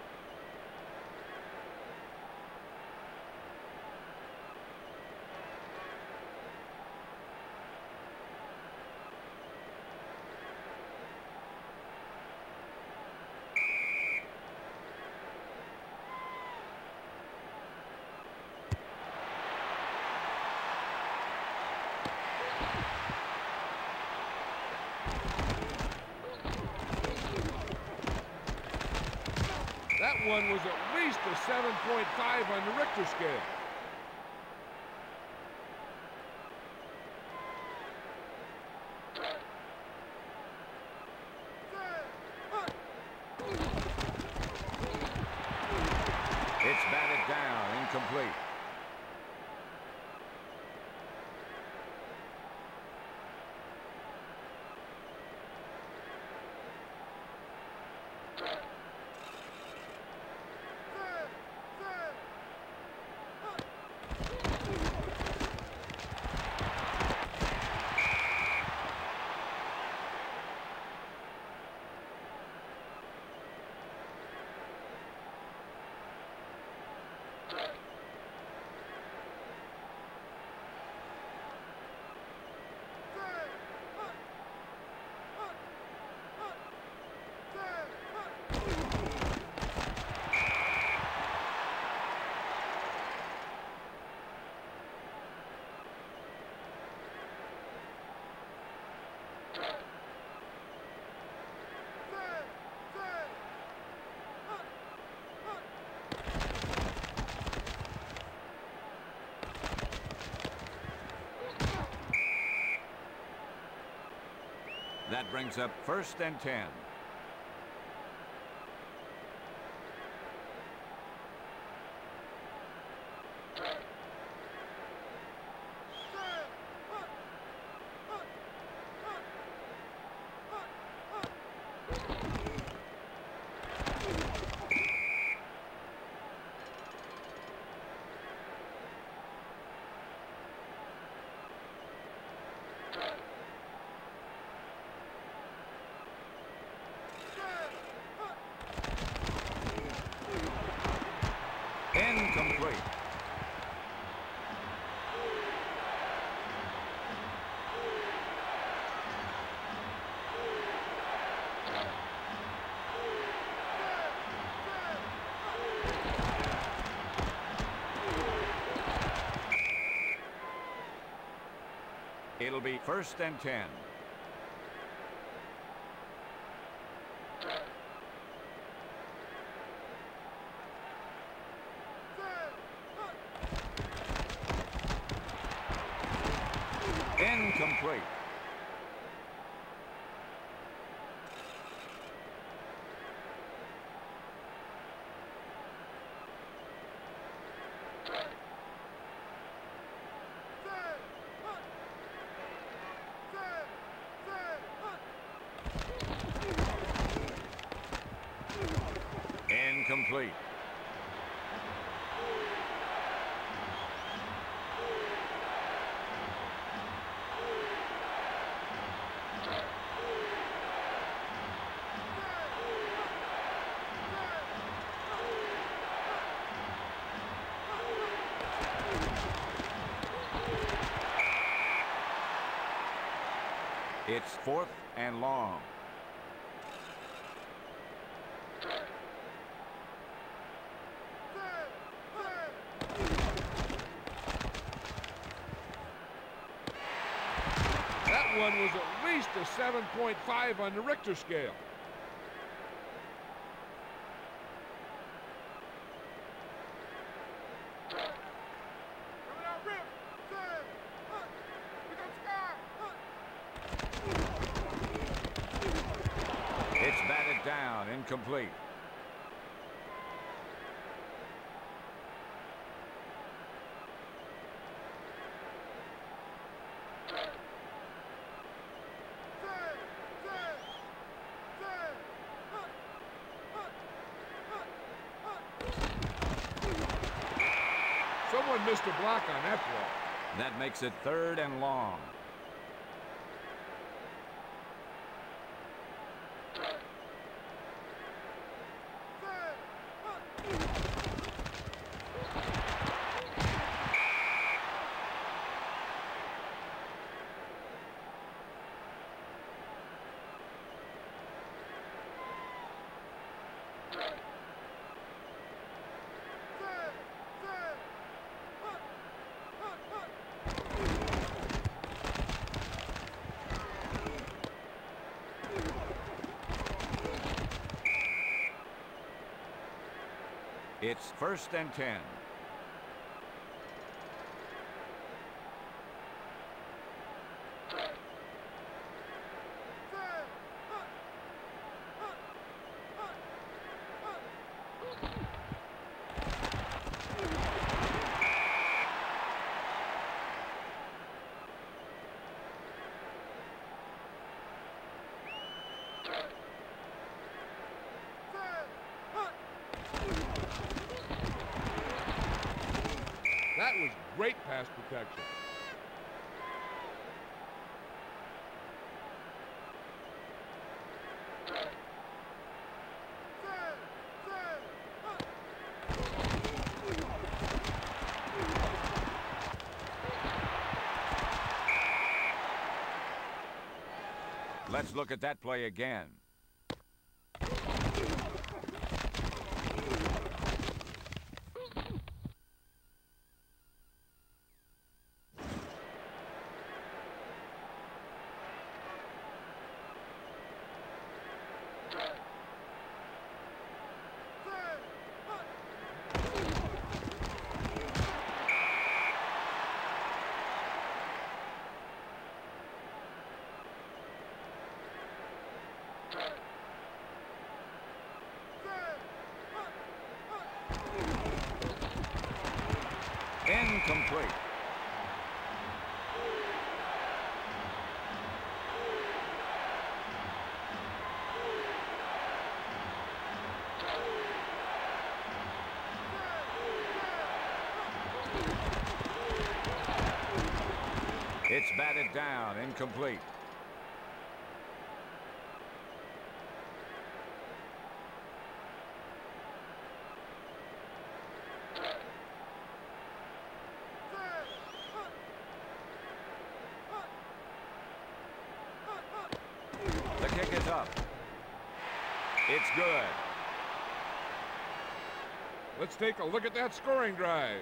That one was at least a seven point five on the Richter scale. It's batted down. Incomplete. That brings up first and ten. Incomplete. It'll be first and ten. Incomplete. Incomplete. It's fourth and long. That one was at least a seven point five on the Richter scale. It's batted down, incomplete. Someone missed a block on that play. That makes it third and long. It's first and ten. That was great pass protection. Let's look at that play again. Incomplete. It's batted down, incomplete. The kick is up. It's good. Let's take a look at that scoring drive.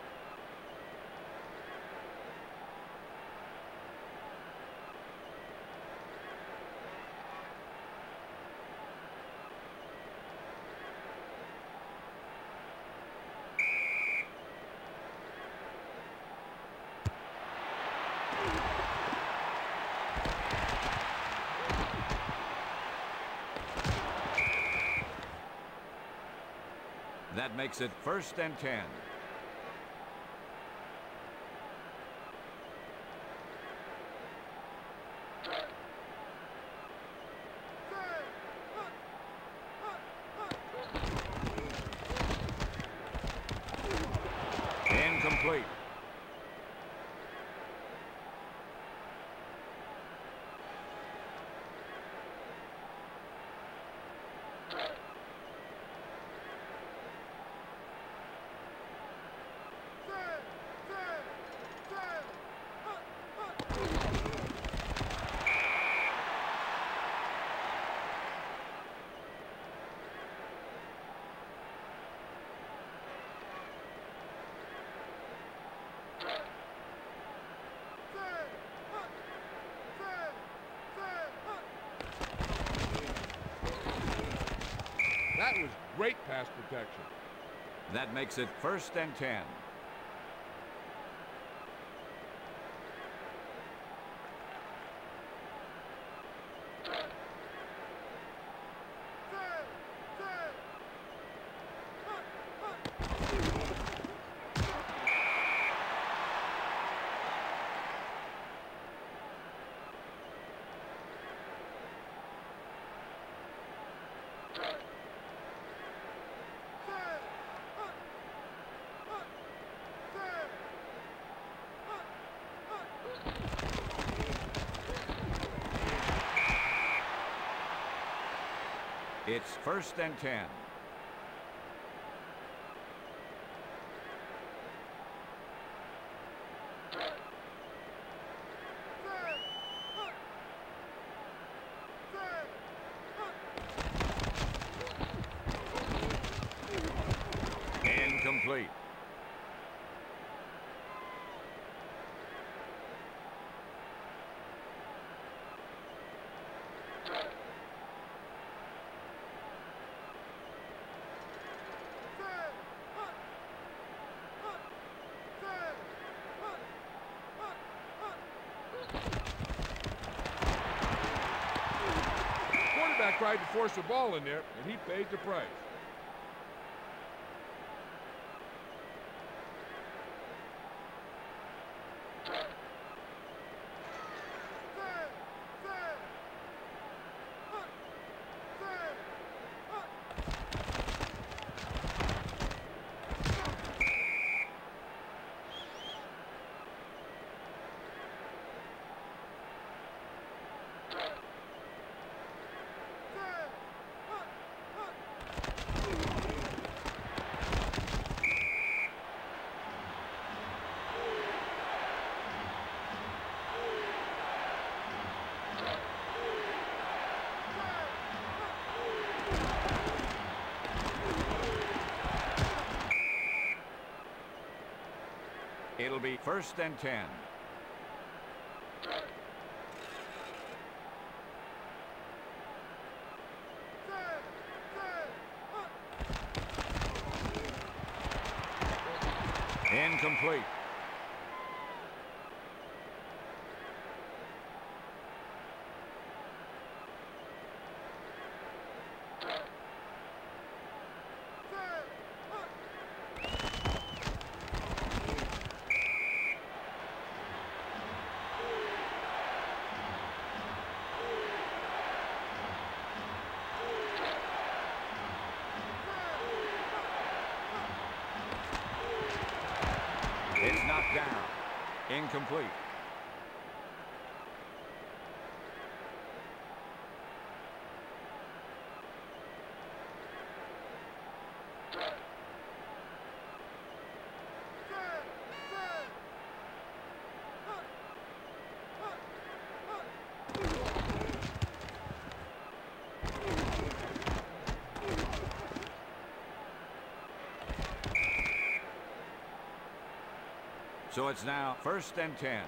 That makes it first and ten. Incomplete. That was great pass protection. That makes it first and ten. It's first and ten. Incomplete. Quarterback tried to force the ball in there, and he paid the price. It'll be first and ten. Incomplete. It's knocked down. Incomplete. So it's now first and ten.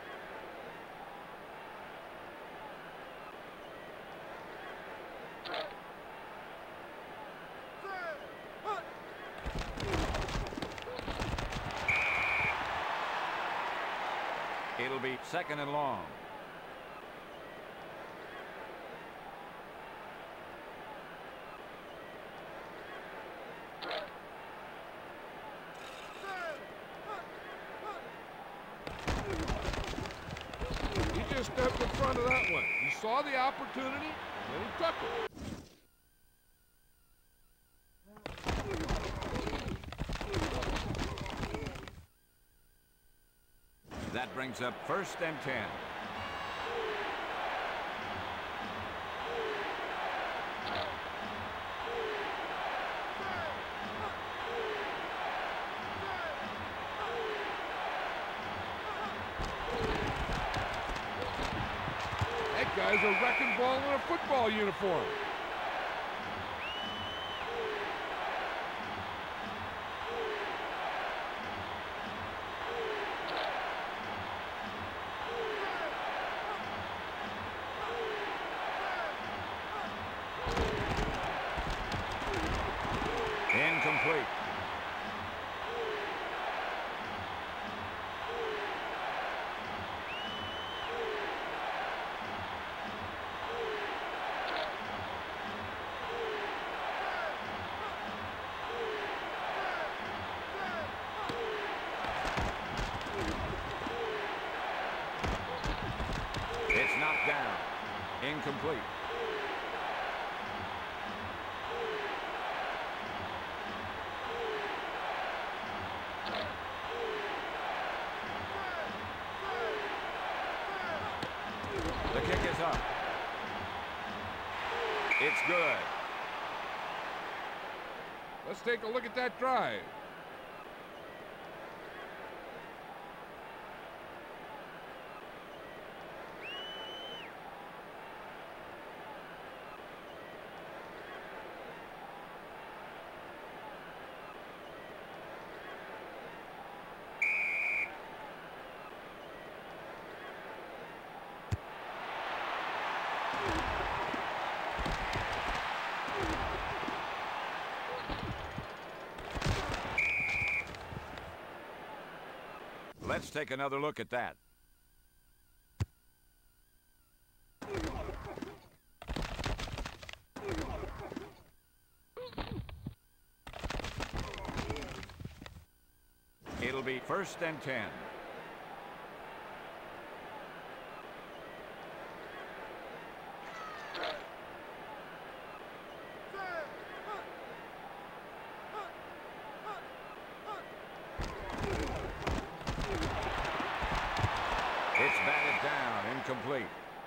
It'll be second and long. He just stepped in front of that one. He saw the opportunity, and he took it. That brings up first and ten. That guy's a wrecking ball in a football uniform. Incomplete. It's knocked down. Incomplete. The kick is up. It's good. Let's take a look at that drive. Let's take another look at that. It'll be first and ten. It's batted down, incomplete.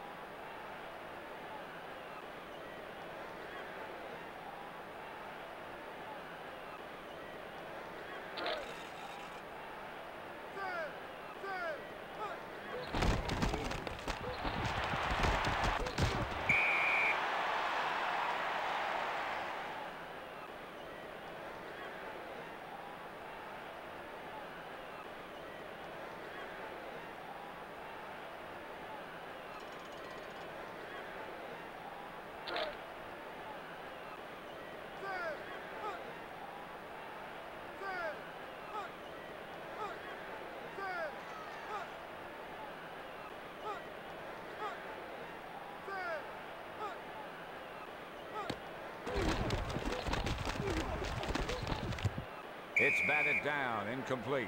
It's batted down, incomplete.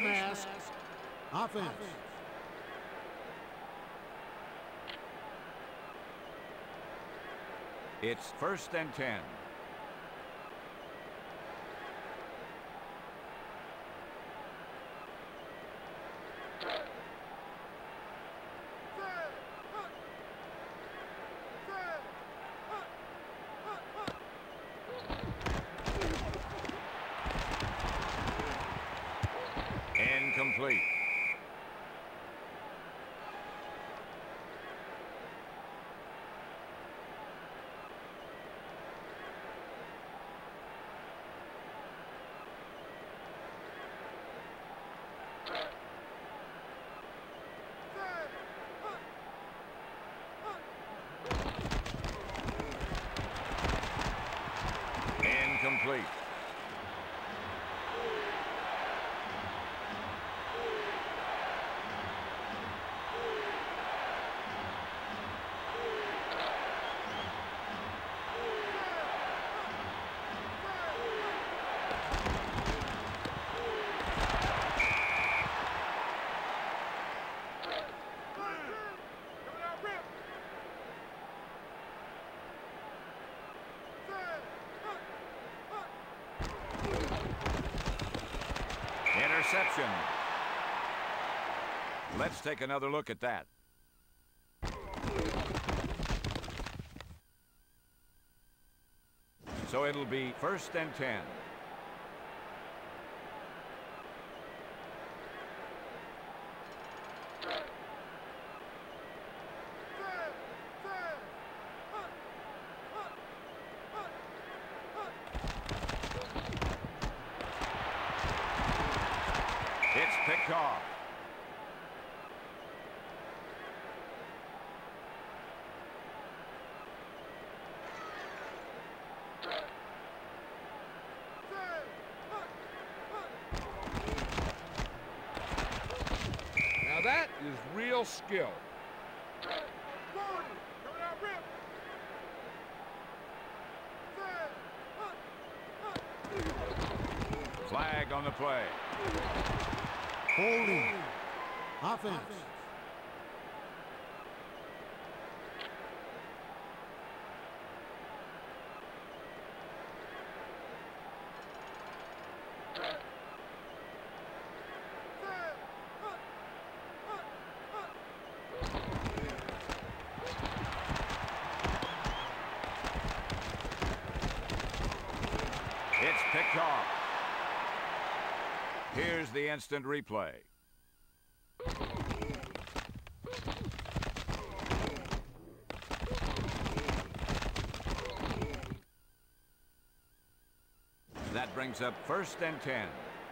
mask. Offense. It's first and ten. Incomplete. Incomplete. Interception. Let's take another look at that. So it'll be first and ten. It's picked off. Now that is real skill. Flag on the play. Holding. Offense. It's picked off. Here's the instant replay. That brings up first and ten.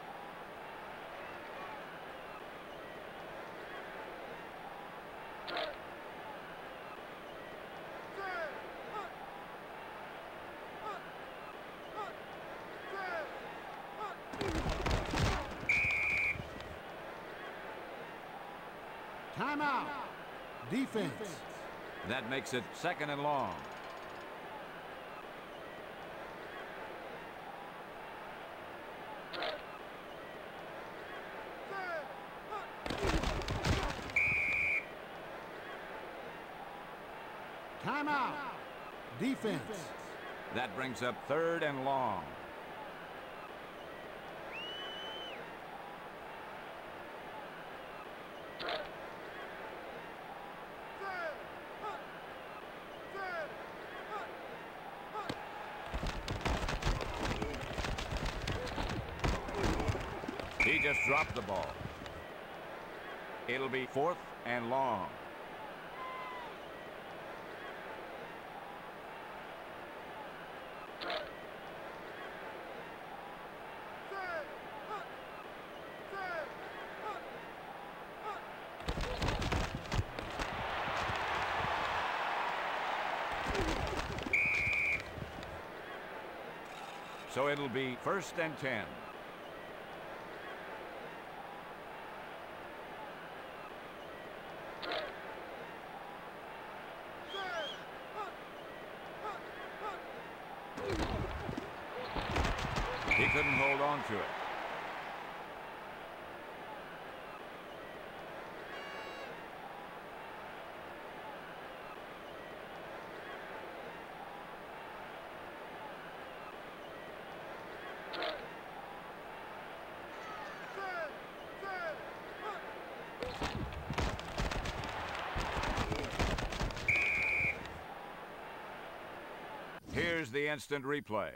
Timeout. Defense. That makes it second and long. Timeout. Defense. That brings up third and long. He just dropped the ball. It'll be fourth and long. So it'll be first and ten. He couldn't hold on to it. Here's the instant replay.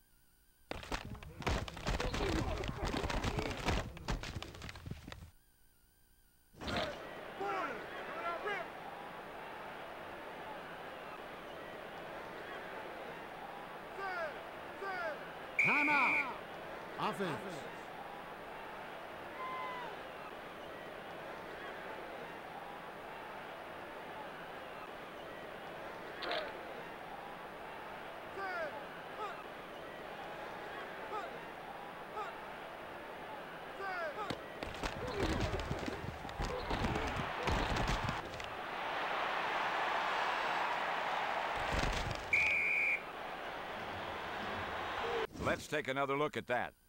Timeout. Offense. Let's take another look at that.